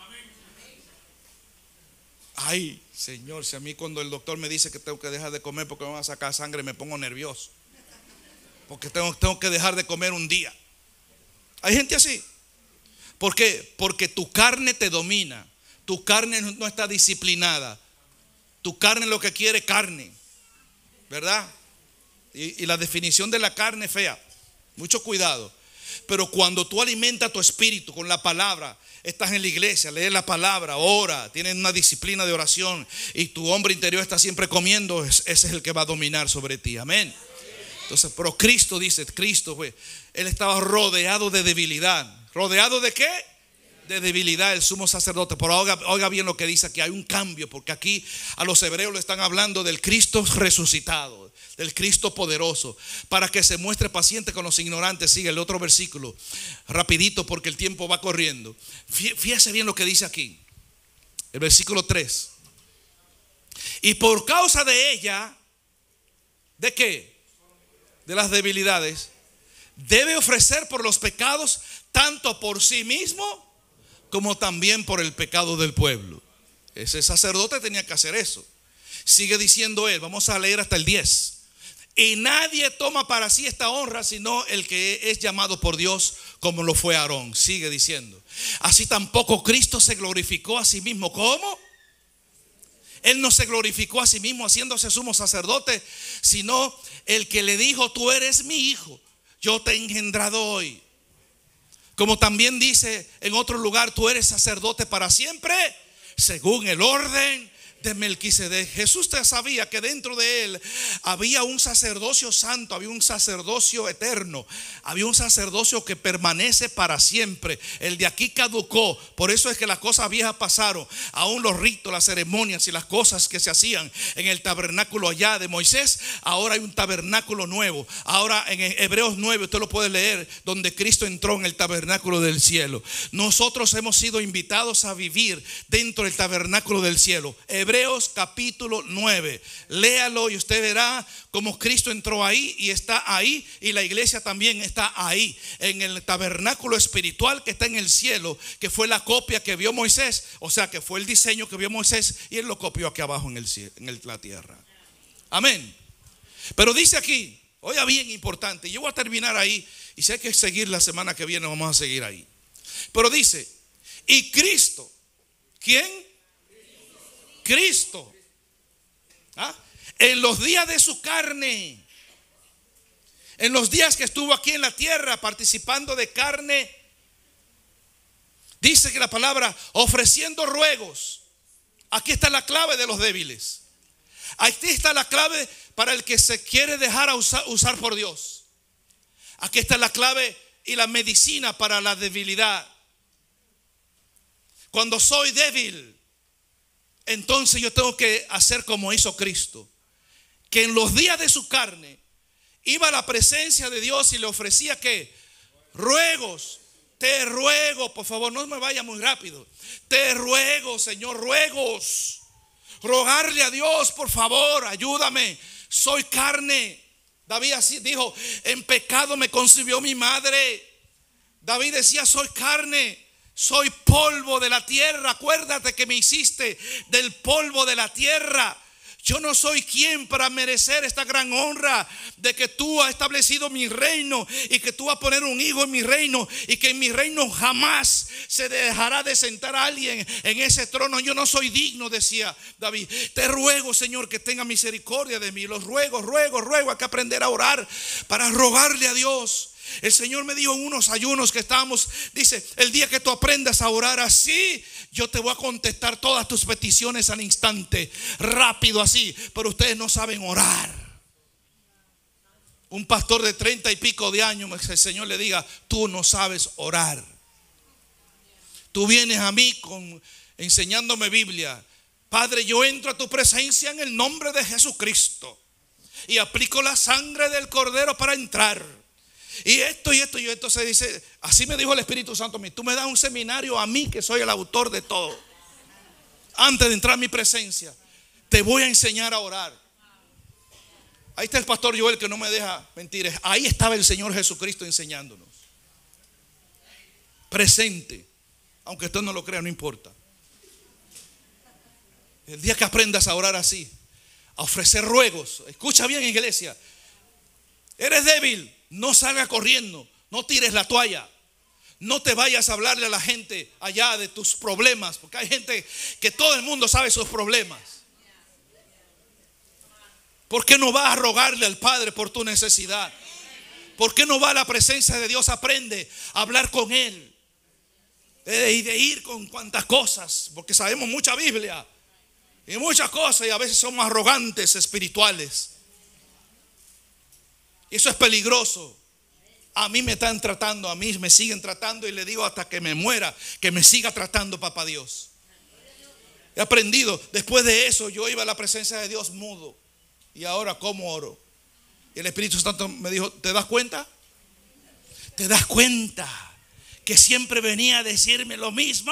Ay, Señor, si a mí cuando el doctor me dice que tengo que dejar de comer porque me van a sacar sangre, me pongo nervioso, porque tengo, tengo que dejar de comer un día. Hay gente así. ¿Por qué? Porque tu carne te domina. Tu carne no está disciplinada. Tu carne lo que quiere carne, ¿verdad? Y, y la definición de la carne es fea. Mucho cuidado. Pero cuando tú alimentas tu espíritu con la palabra, estás en la iglesia, lees la palabra, ora, tienes una disciplina de oración y tu hombre interior está siempre comiendo, ese es el que va a dominar sobre ti. Amén. Entonces, pero Cristo dice, Cristo fue, él estaba rodeado de debilidad. ¿Rodeado de qué? De debilidad, el sumo sacerdote. Pero oiga, oiga bien lo que dice aquí, hay un cambio, porque aquí a los hebreos le están hablando del Cristo resucitado, del Cristo poderoso, para que se muestre paciente con los ignorantes. Sigue el otro versículo, rapidito porque el tiempo va corriendo. Fíjese bien lo que dice aquí, el versículo tres. Y por causa de ella, ¿de qué? De las debilidades, debe ofrecer por los pecados, tanto por sí mismo como también por el pecado del pueblo. Ese sacerdote tenía que hacer eso. Sigue diciendo él, vamos a leer hasta el diez. Y nadie toma para sí esta honra sino el que es llamado por Dios, como lo fue Aarón. Sigue diciendo, así tampoco Cristo se glorificó a sí mismo. ¿Cómo? Él no se glorificó a sí mismo haciéndose sumo sacerdote, sino el que le dijo, tú eres mi hijo, yo te he engendrado hoy. Como también dice en otro lugar, tú eres sacerdote para siempre, según el orden de Melquisedec. Jesús te sabía que dentro de él había un sacerdocio santo, había un sacerdocio eterno, había un sacerdocio que permanece para siempre. El de aquí caducó. Por eso es que las cosas viejas pasaron. Aún los ritos, las ceremonias y las cosas que se hacían en el tabernáculo allá de Moisés, ahora hay un tabernáculo nuevo. Ahora en Hebreos nueve usted lo puede leer, donde Cristo entró en el tabernáculo del cielo. Nosotros hemos sido invitados a vivir dentro del tabernáculo del cielo. Hebreos capítulo nueve, léalo y usted verá cómo Cristo entró ahí y está ahí, y la iglesia también está ahí, en el tabernáculo espiritual que está en el cielo, que fue la copia que vio Moisés, o sea que fue el diseño que vio Moisés y él lo copió aquí abajo en, el cielo, en el, la tierra. Amén. Pero dice aquí, oiga bien importante, yo voy a terminar ahí y si hay que seguir la semana que viene vamos a seguir ahí. Pero dice, y Cristo, ¿quién? Cristo, ¿ah? En los días de su carne, en los días que estuvo aquí en la tierra participando de carne, dice que la palabra ofreciendo ruegos. Aquí está la clave de los débiles. Aquí está la clave para el que se quiere dejar usar, usar por Dios. Aquí está la clave y la medicina para la debilidad. Cuando soy débil, entonces yo tengo que hacer como hizo Cristo, que en los días de su carne iba a la presencia de Dios y le ofrecía ¿qué? Ruegos. Te ruego, por favor, no me vaya muy rápido. Te ruego, Señor, ruegos. Rogarle a Dios, por favor, ayúdame. Soy carne. David así dijo, en pecado me concibió mi madre. David decía, soy carne. Soy polvo de la tierra. Acuérdate que me hiciste del polvo de la tierra. Yo no soy quien para merecer esta gran honra de que tú has establecido mi reino y que tú vas a poner un hijo en mi reino y que en mi reino jamás se dejará de sentar a alguien en ese trono. Yo no soy digno, decía David. Te ruego, Señor, que tenga misericordia de mí. Los ruego, ruego, ruego. Hay que aprender a orar para rogarle a Dios. El Señor me dijo en unos ayunos que estábamos, dice, el día que tú aprendas a orar así, yo te voy a contestar todas tus peticiones al instante, rápido así, pero ustedes no saben orar. Un pastor de treinta y pico de años, el Señor le diga, tú no sabes orar. Tú vienes a mí con, enseñándome Biblia. Padre, yo entro a tu presencia en el nombre de Jesucristo y aplico la sangre del Cordero para entrar. Y esto y esto y esto se dice, así me dijo el Espíritu Santo a mí, tú me das un seminario a mí que soy el autor de todo. Antes de entrar a mi presencia, te voy a enseñar a orar. Ahí está el pastor Joel que no me deja mentir. Ahí estaba el Señor Jesucristo enseñándonos. Presente. Aunque usted no lo crea, no importa. El día que aprendas a orar así, a ofrecer ruegos, escucha bien, iglesia. Eres débil, no salgas corriendo, no tires la toalla, no te vayas a hablarle a la gente allá de tus problemas, porque hay gente que todo el mundo sabe sus problemas. ¿Por qué no vas a rogarle al Padre por tu necesidad? ¿Por qué no va a la presencia de Dios? Aprende a hablar con Él y de ir con cuantas cosas, porque sabemos mucha Biblia y muchas cosas, y a veces somos arrogantes espirituales. Y eso es peligroso. A mí me están tratando, a mí me siguen tratando, y le digo hasta que me muera, que me siga tratando, papá Dios. He aprendido. Después de eso yo iba a la presencia de Dios mudo. Y ahora ¿cómo oro? Y el Espíritu Santo me dijo, ¿te das cuenta? ¿Te das cuenta que siempre venía a decirme lo mismo?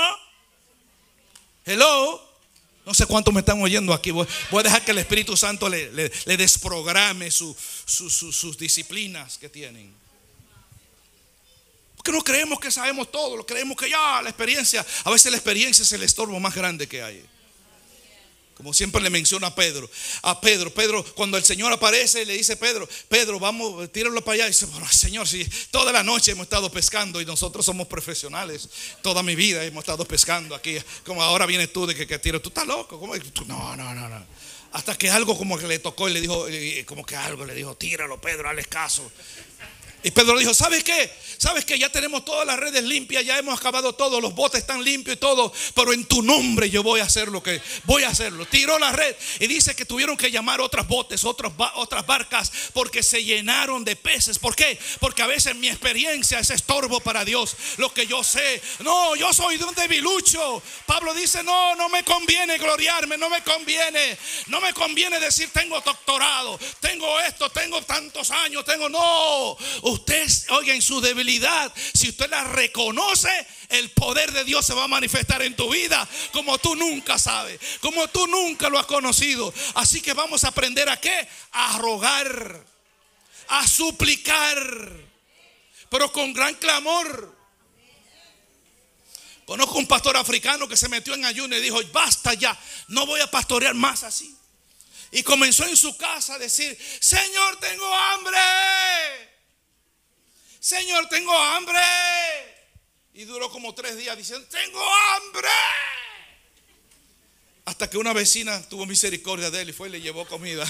Hello. No sé cuántos me están oyendo aquí. Voy, voy a dejar que el Espíritu Santo le, le, le desprograme su, su, su, sus disciplinas que tienen. Porque no creemos que sabemos todo. Lo creemos que ya la experiencia. A veces la experiencia es el estorbo más grande que hay. Como siempre le menciona a Pedro. A Pedro, Pedro, cuando el Señor aparece, le dice Pedro, Pedro, vamos, tíralo para allá. Y dice, bueno, Señor, si toda la noche hemos estado pescando y nosotros somos profesionales, toda mi vida hemos estado pescando aquí. Como ahora vienes tú de que, que tiro, tú estás loco. ¿Cómo? No, no, no, no. Hasta que algo como que le tocó y le dijo, como que algo le dijo, tíralo, Pedro, hazle caso. Y Pedro dijo, ¿sabes qué? ¿Sabes qué? Ya tenemos todas las redes limpias, ya hemos acabado todo, los botes están limpios y todo, pero en tu nombre yo voy a hacer lo que voy a hacerlo. Tiró la red y dice que tuvieron que llamar otras botes, otras, otras barcas, porque se llenaron de peces. ¿Por qué? Porque a veces mi experiencia es estorbo para Dios. Lo que yo sé, no, yo soy de un debilucho. Pablo dice, no, no me conviene gloriarme, no me conviene, no me conviene decir tengo doctorado, tengo esto, tengo tantos años, tengo, no. Usted, oiga, en su debilidad, si usted la reconoce, el poder de Dios se va a manifestar en tu vida como tú nunca sabes, como tú nunca lo has conocido. Así que vamos a aprender a qué, a rogar, a suplicar, pero con gran clamor. Conozco un pastor africano que se metió en ayuno y dijo, basta ya, no voy a pastorear más así. Y comenzó en su casa a decir, Señor, tengo hambre. Señor, tengo hambre. Y duró como tres días diciendo, tengo hambre. Hasta que una vecina tuvo misericordia de él y fue y le llevó comida.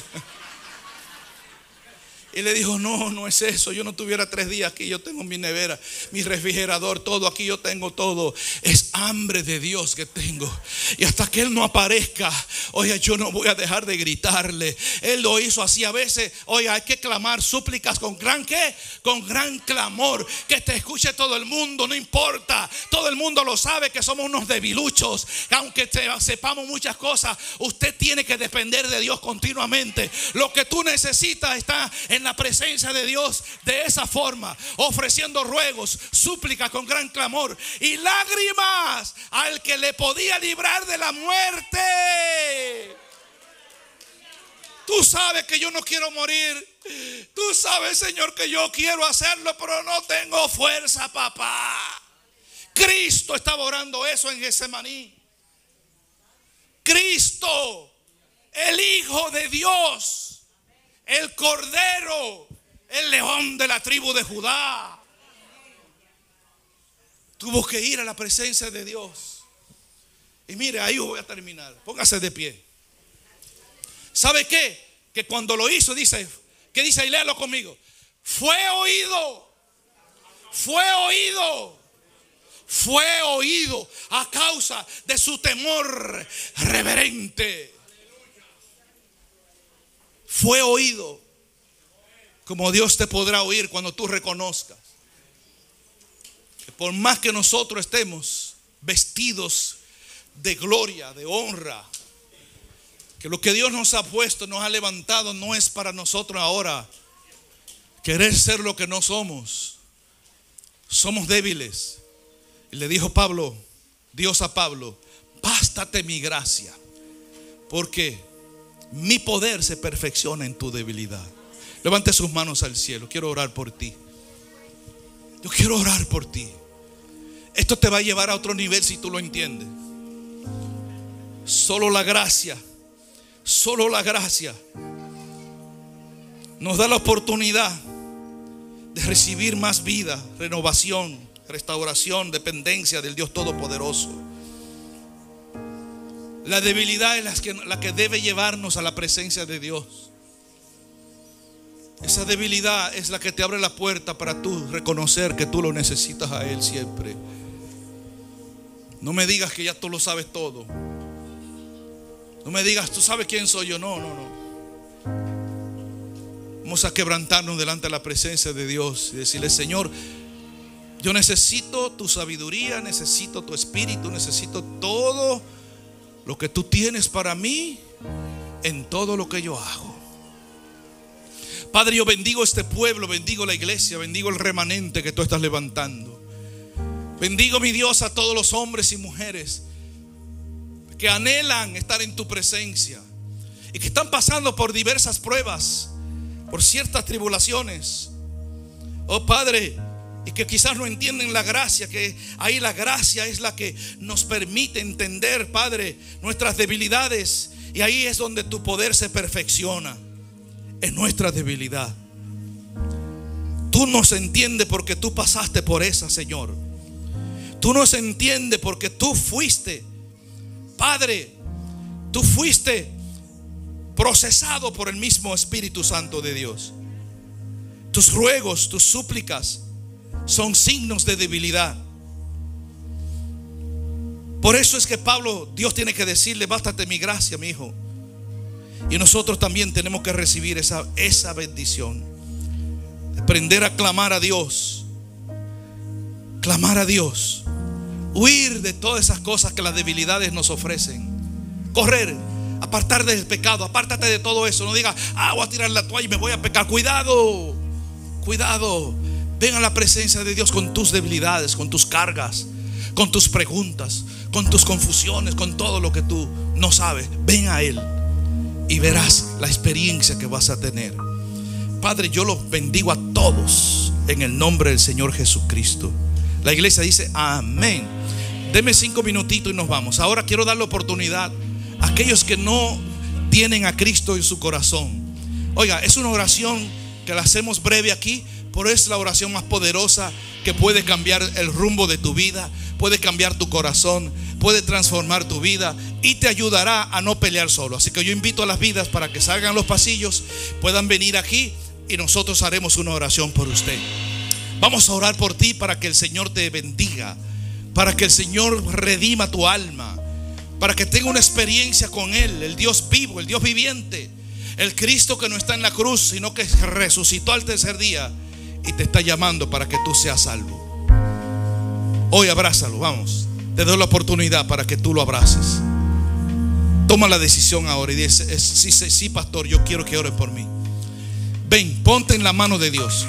Y le dijo, no, no es eso. Yo no tuviera tres días aquí. Yo tengo mi nevera, mi refrigerador, todo aquí. Yo tengo todo. Es hambre de Dios que tengo. Y hasta que Él no aparezca, oiga, yo no voy a dejar de gritarle. Él lo hizo así. A veces, oiga, hay que clamar súplicas con gran ¿qué? Con gran clamor. Que te escuche todo el mundo, no importa. Todo el mundo lo sabe que somos unos debiluchos. Aunque te, sepamos muchas cosas, usted tiene que depender de Dios continuamente. Lo que tú necesitas está en la presencia de Dios de esa forma, ofreciendo ruegos, súplicas con gran clamor y lágrimas al que le podía librar de la muerte. Tú sabes que yo no quiero morir. Tú sabes, Señor, que yo quiero hacerlo, pero no tengo fuerza, papá. Cristo estaba orando eso en Getsemaní. Cristo, el Hijo de Dios, el Cordero, el león de la tribu de Judá, tuvo que ir a la presencia de Dios. Y mire, ahí voy a terminar. Póngase de pie. ¿Sabe qué? Que cuando lo hizo, dice, ¿qué dice? Y léalo conmigo. Fue oído Fue oído. Fue oído a causa de su temor reverente. Fue oído. Como Dios te podrá oír cuando tú reconozcas que por más que nosotros estemos vestidos de gloria, de honra, que lo que Dios nos ha puesto, nos ha levantado, no es para nosotros ahora querer ser lo que no somos. Somos débiles. Y le dijo Pablo, Dios a Pablo, bástate mi gracia, porque mi poder se perfecciona en tu debilidad. Levante sus manos al cielo. Quiero orar por ti. Yo quiero orar por ti. Esto te va a llevar a otro nivel si tú lo entiendes. Solo la gracia, solo la gracia nos da la oportunidad de recibir más vida, renovación, restauración, dependencia del Dios Todopoderoso. La debilidad es la que, la que debe llevarnos a la presencia de Dios. Esa debilidad es la que te abre la puerta para tú reconocer que tú lo necesitas a Él siempre. No me digas que ya tú lo sabes todo. No me digas, tú sabes quién soy yo. No, no, no. Vamos a quebrantarnos delante de la presencia de Dios y decirle, Señor, yo necesito tu sabiduría, necesito tu espíritu, necesito todo lo que tú tienes para mí en todo lo que yo hago. Padre, yo bendigo este pueblo, bendigo la iglesia, bendigo el remanente que tú estás levantando. Bendigo, mi Dios, a todos los hombres y mujeres que anhelan estar en tu presencia y que están pasando por diversas pruebas, por ciertas tribulaciones. Oh Padre, y que quizás no entienden la gracia, que ahí la gracia es la que nos permite entender, Padre, nuestras debilidades. Y ahí es donde tu poder se perfecciona, en nuestra debilidad. Tú nos entiendes porque tú pasaste por esa, Señor. Tú nos entiendes porque tú fuiste, Padre, tú fuiste procesado por el mismo Espíritu Santo de Dios. Tus ruegos, tus súplicas son signos de debilidad. Por eso es que Pablo, Dios tiene que decirle, bástate mi gracia, mi hijo. Y nosotros también tenemos que recibir esa, esa bendición. Aprender a clamar a Dios. Clamar a Dios. Huir de todas esas cosas que las debilidades nos ofrecen. Correr, apartar del pecado. Apártate de todo eso. No digas, ah, voy a tirar la toalla y me voy a pecar. Cuidado, cuidado. Ven a la presencia de Dios con tus debilidades, con tus cargas, con tus preguntas, con tus confusiones, con todo lo que tú no sabes. Ven a Él y verás la experiencia que vas a tener. Padre, yo los bendigo a todos en el nombre del Señor Jesucristo. La iglesia dice amén. Deme cinco minutitos y nos vamos. Ahora quiero dar la oportunidad a aquellos que no tienen a Cristo en su corazón. Oiga, es una oración que la hacemos breve aquí, pero es la oración más poderosa que puede cambiar el rumbo de tu vida, puede cambiar tu corazón, puede transformar tu vida y te ayudará a no pelear solo. Así que yo invito a las vidas para que salgan a los pasillos, puedan venir aquí y nosotros haremos una oración por usted. Vamos a orar por ti para que el Señor te bendiga, para que el Señor redima tu alma, para que tenga una experiencia con Él, el Dios vivo, el Dios viviente, el Cristo que no está en la cruz, sino que resucitó al tercer día y te está llamando para que tú seas salvo. Hoy abrázalo, vamos. Te doy la oportunidad para que tú lo abraces. Toma la decisión ahora y dice, sí, sí, sí, pastor, yo quiero que ore por mí. Ven, ponte en la mano de Dios.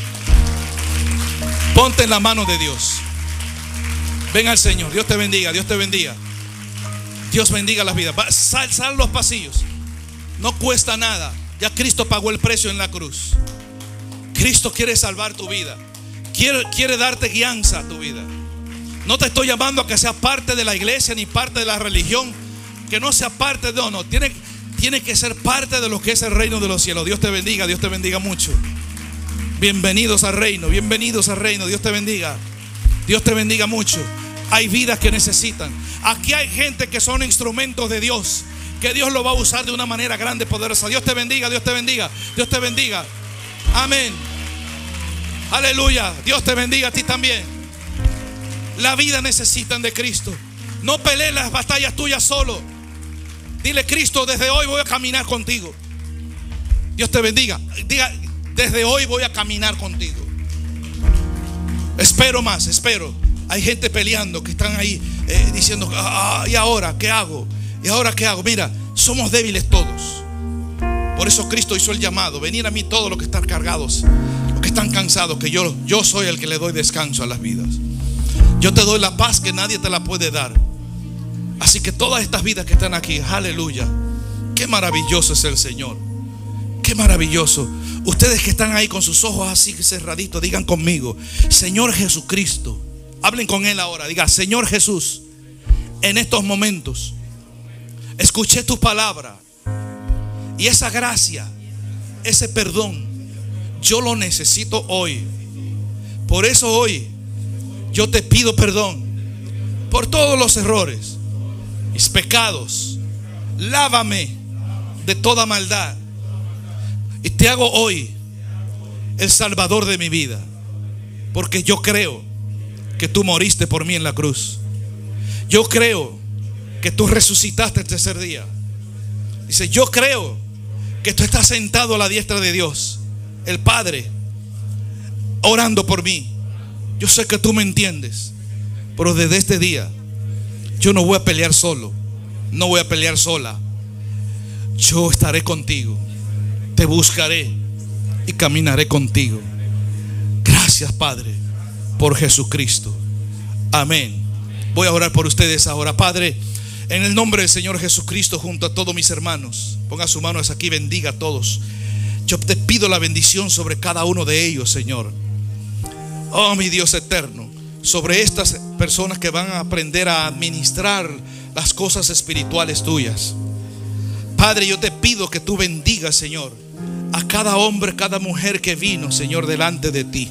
Ponte en la mano de Dios. Ven al Señor. Dios te bendiga, Dios te bendiga. Dios bendiga las vidas. Sal, sal los pasillos. No cuesta nada. Ya Cristo pagó el precio en la cruz. Cristo quiere salvar tu vida. Quiere, quiere darte guianza a tu vida. No te estoy llamando a que seas parte de la iglesia ni parte de la religión. Que no sea parte de... No, no. Tiene, tiene que ser parte de lo que es el reino de los cielos. Dios te bendiga, Dios te bendiga mucho. Bienvenidos al reino, bienvenidos al reino. Dios te bendiga. Dios te bendiga mucho. Hay vidas que necesitan. Aquí hay gente que son instrumentos de Dios, que Dios lo va a usar de una manera grande, poderosa. Dios te bendiga, Dios te bendiga, Dios te bendiga. Amén. Aleluya. Dios te bendiga a ti también. La vida necesitan de Cristo. No pelees las batallas tuyas solo. Dile: Cristo, desde hoy voy a caminar contigo. Dios te bendiga. Diga: desde hoy voy a caminar contigo. Espero más, espero. Hay gente peleando que están ahí eh, diciendo: ah, ¿y ahora qué hago? ¿Y ahora qué hago? Mira, somos débiles todos. Por eso Cristo hizo el llamado: venir a mí todos los que están cargados, los que están cansados, que yo, yo soy el que le doy descanso a las vidas. Yo te doy la paz que nadie te la puede dar. Así que todas estas vidas que están aquí, aleluya, qué maravilloso es el Señor. Qué maravilloso. Ustedes que están ahí con sus ojos así cerraditos, digan conmigo: Señor Jesucristo. Hablen con Él ahora. Diga: Señor Jesús, en estos momentos escuché tu palabra, y esa gracia, ese perdón, yo lo necesito hoy. Por eso hoy yo te pido perdón por todos los errores, mis pecados. Lávame de toda maldad. Y te hago hoy el Salvador de mi vida, porque yo creo que tú moriste por mí en la cruz. Yo creo que tú resucitaste el tercer día. Dice: yo creo que tú estás sentado a la diestra de Dios, el Padre, orando por mí. Yo sé que tú me entiendes, pero desde este día yo no voy a pelear solo, no voy a pelear sola. Yo estaré contigo, te buscaré y caminaré contigo. Gracias, Padre, por Jesucristo. Amén. Voy a orar por ustedes ahora. Padre, en el nombre del Señor Jesucristo, junto a todos mis hermanos, ponga sus manos aquí, bendiga a todos. Yo te pido la bendición sobre cada uno de ellos, Señor. Oh, mi Dios eterno, sobre estas personas que van a aprender a administrar las cosas espirituales tuyas. Padre, yo te pido que tú bendigas, Señor, a cada hombre, cada mujer que vino, Señor, delante de ti.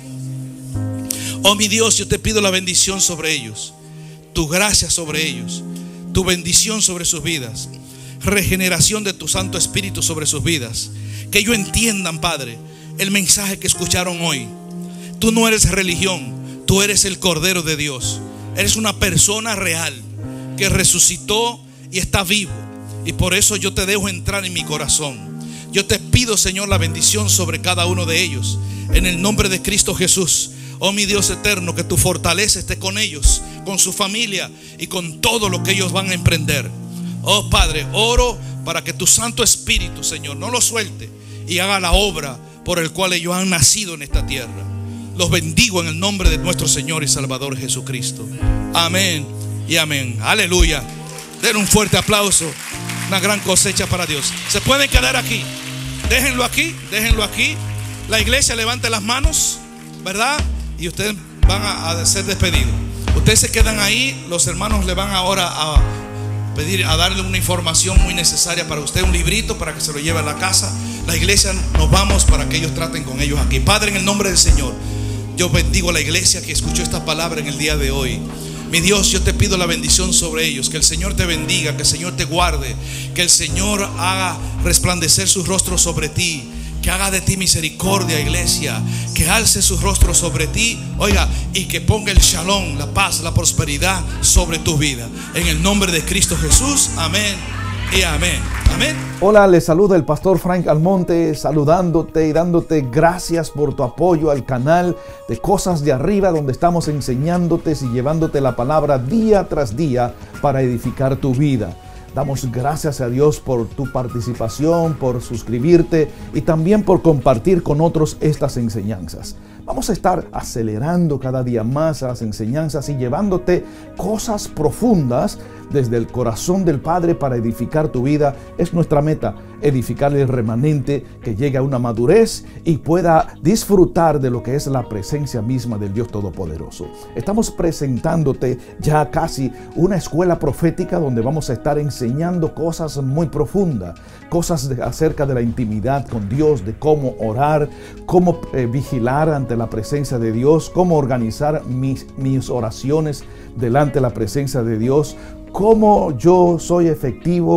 Oh, mi Dios, yo te pido la bendición sobre ellos, tu gracia sobre ellos, tu bendición sobre sus vidas, regeneración de tu Santo Espíritu sobre sus vidas. Que ellos entiendan, Padre, el mensaje que escucharon hoy. Tú no eres religión, tú eres el Cordero de Dios. Eres una persona real que resucitó y está vivo. Y por eso yo te dejo entrar en mi corazón. Yo te pido, Señor, la bendición sobre cada uno de ellos, en el nombre de Cristo Jesús. Oh, mi Dios eterno, que tu fortaleza esté con ellos, con su familia y con todo lo que ellos van a emprender. Oh, Padre, oro para que tu Santo Espíritu, Señor, no lo suelte y haga la obra por el cual ellos han nacido en esta tierra. Los bendigo en el nombre de nuestro Señor y Salvador Jesucristo. Amén y amén. Aleluya. Den un fuerte aplauso. Una gran cosecha para Dios. Se pueden quedar aquí. Déjenlo aquí, déjenlo aquí. La iglesia levante las manos, ¿verdad? Y ustedes van a, a ser despedidos. Ustedes se quedan ahí. Los hermanos le van ahora a pedir, a darle una información muy necesaria para usted, un librito para que se lo lleve a la casa. La iglesia, nos vamos para que ellos traten con ellos aquí. Padre, en el nombre del Señor, yo bendigo a la iglesia que escuchó esta palabra en el día de hoy. Mi Dios, yo te pido la bendición sobre ellos. Que el Señor te bendiga, que el Señor te guarde, que el Señor haga resplandecer su rostro sobre ti, que haga de ti misericordia, iglesia, que alce su rostro sobre ti, oiga, y que ponga el shalom, la paz, la prosperidad sobre tu vida. En el nombre de Cristo Jesús, amén y amén. Amén. Hola, les saluda el pastor Frank Almonte, saludándote y dándote gracias por tu apoyo al canal de Cosas de Arriba, donde estamos enseñándote y llevándote la palabra día tras día para edificar tu vida. Damos gracias a Dios por tu participación, por suscribirte y también por compartir con otros estas enseñanzas. Vamos a estar acelerando cada día más las enseñanzas y llevándote cosas profundas desde el corazón del Padre para edificar tu vida. Es nuestra meta, edificar el remanente que llegue a una madurez y pueda disfrutar de lo que es la presencia misma del Dios Todopoderoso. Estamos presentándote ya casi una escuela profética donde vamos a estar enseñando cosas muy profundas, cosas de, acerca de la intimidad con Dios, de cómo orar, cómo eh, vigilar ante la presencia de Dios, cómo organizar mis, mis oraciones delante de la presencia de Dios, cómo yo soy efectivo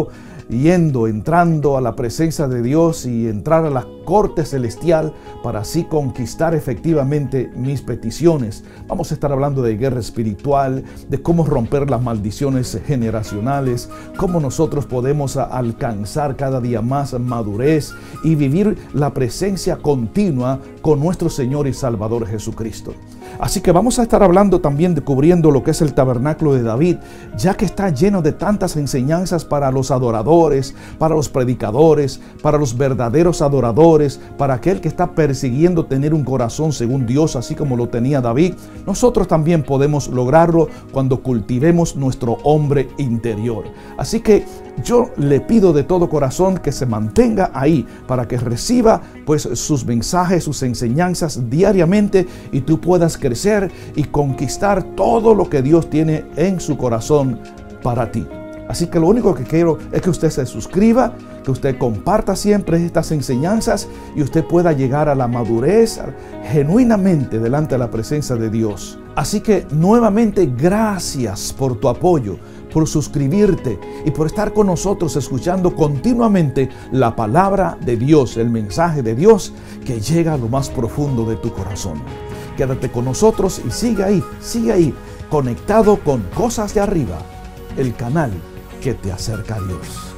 yendo, entrando a la presencia de Dios y entrar a la corte celestial para así conquistar efectivamente mis peticiones. Vamos a estar hablando de guerra espiritual, de cómo romper las maldiciones generacionales, cómo nosotros podemos alcanzar cada día más madurez y vivir la presencia continua con nuestro Señor y Salvador Jesucristo. Así que vamos a estar hablando también de cubriendo lo que es el tabernáculo de David, ya que está lleno de tantas enseñanzas para los adoradores, para los predicadores, para los verdaderos adoradores, para aquel que está persiguiendo tener un corazón según Dios, así como lo tenía David. Nosotros también podemos lograrlo cuando cultivemos nuestro hombre interior. Así que yo le pido de todo corazón que se mantenga ahí para que reciba pues sus mensajes, sus enseñanzas diariamente y tú puedas crecer y conquistar todo lo que Dios tiene en su corazón para ti. Así que lo único que quiero es que usted se suscriba, que usted comparta siempre estas enseñanzas y usted pueda llegar a la madurez genuinamente delante de la presencia de Dios. Así que nuevamente gracias por tu apoyo, por suscribirte y por estar con nosotros escuchando continuamente la palabra de Dios, el mensaje de Dios que llega a lo más profundo de tu corazón. Quédate con nosotros y sigue ahí, sigue ahí, conectado con Cosas de Arriba, el canal que te acerca a Dios.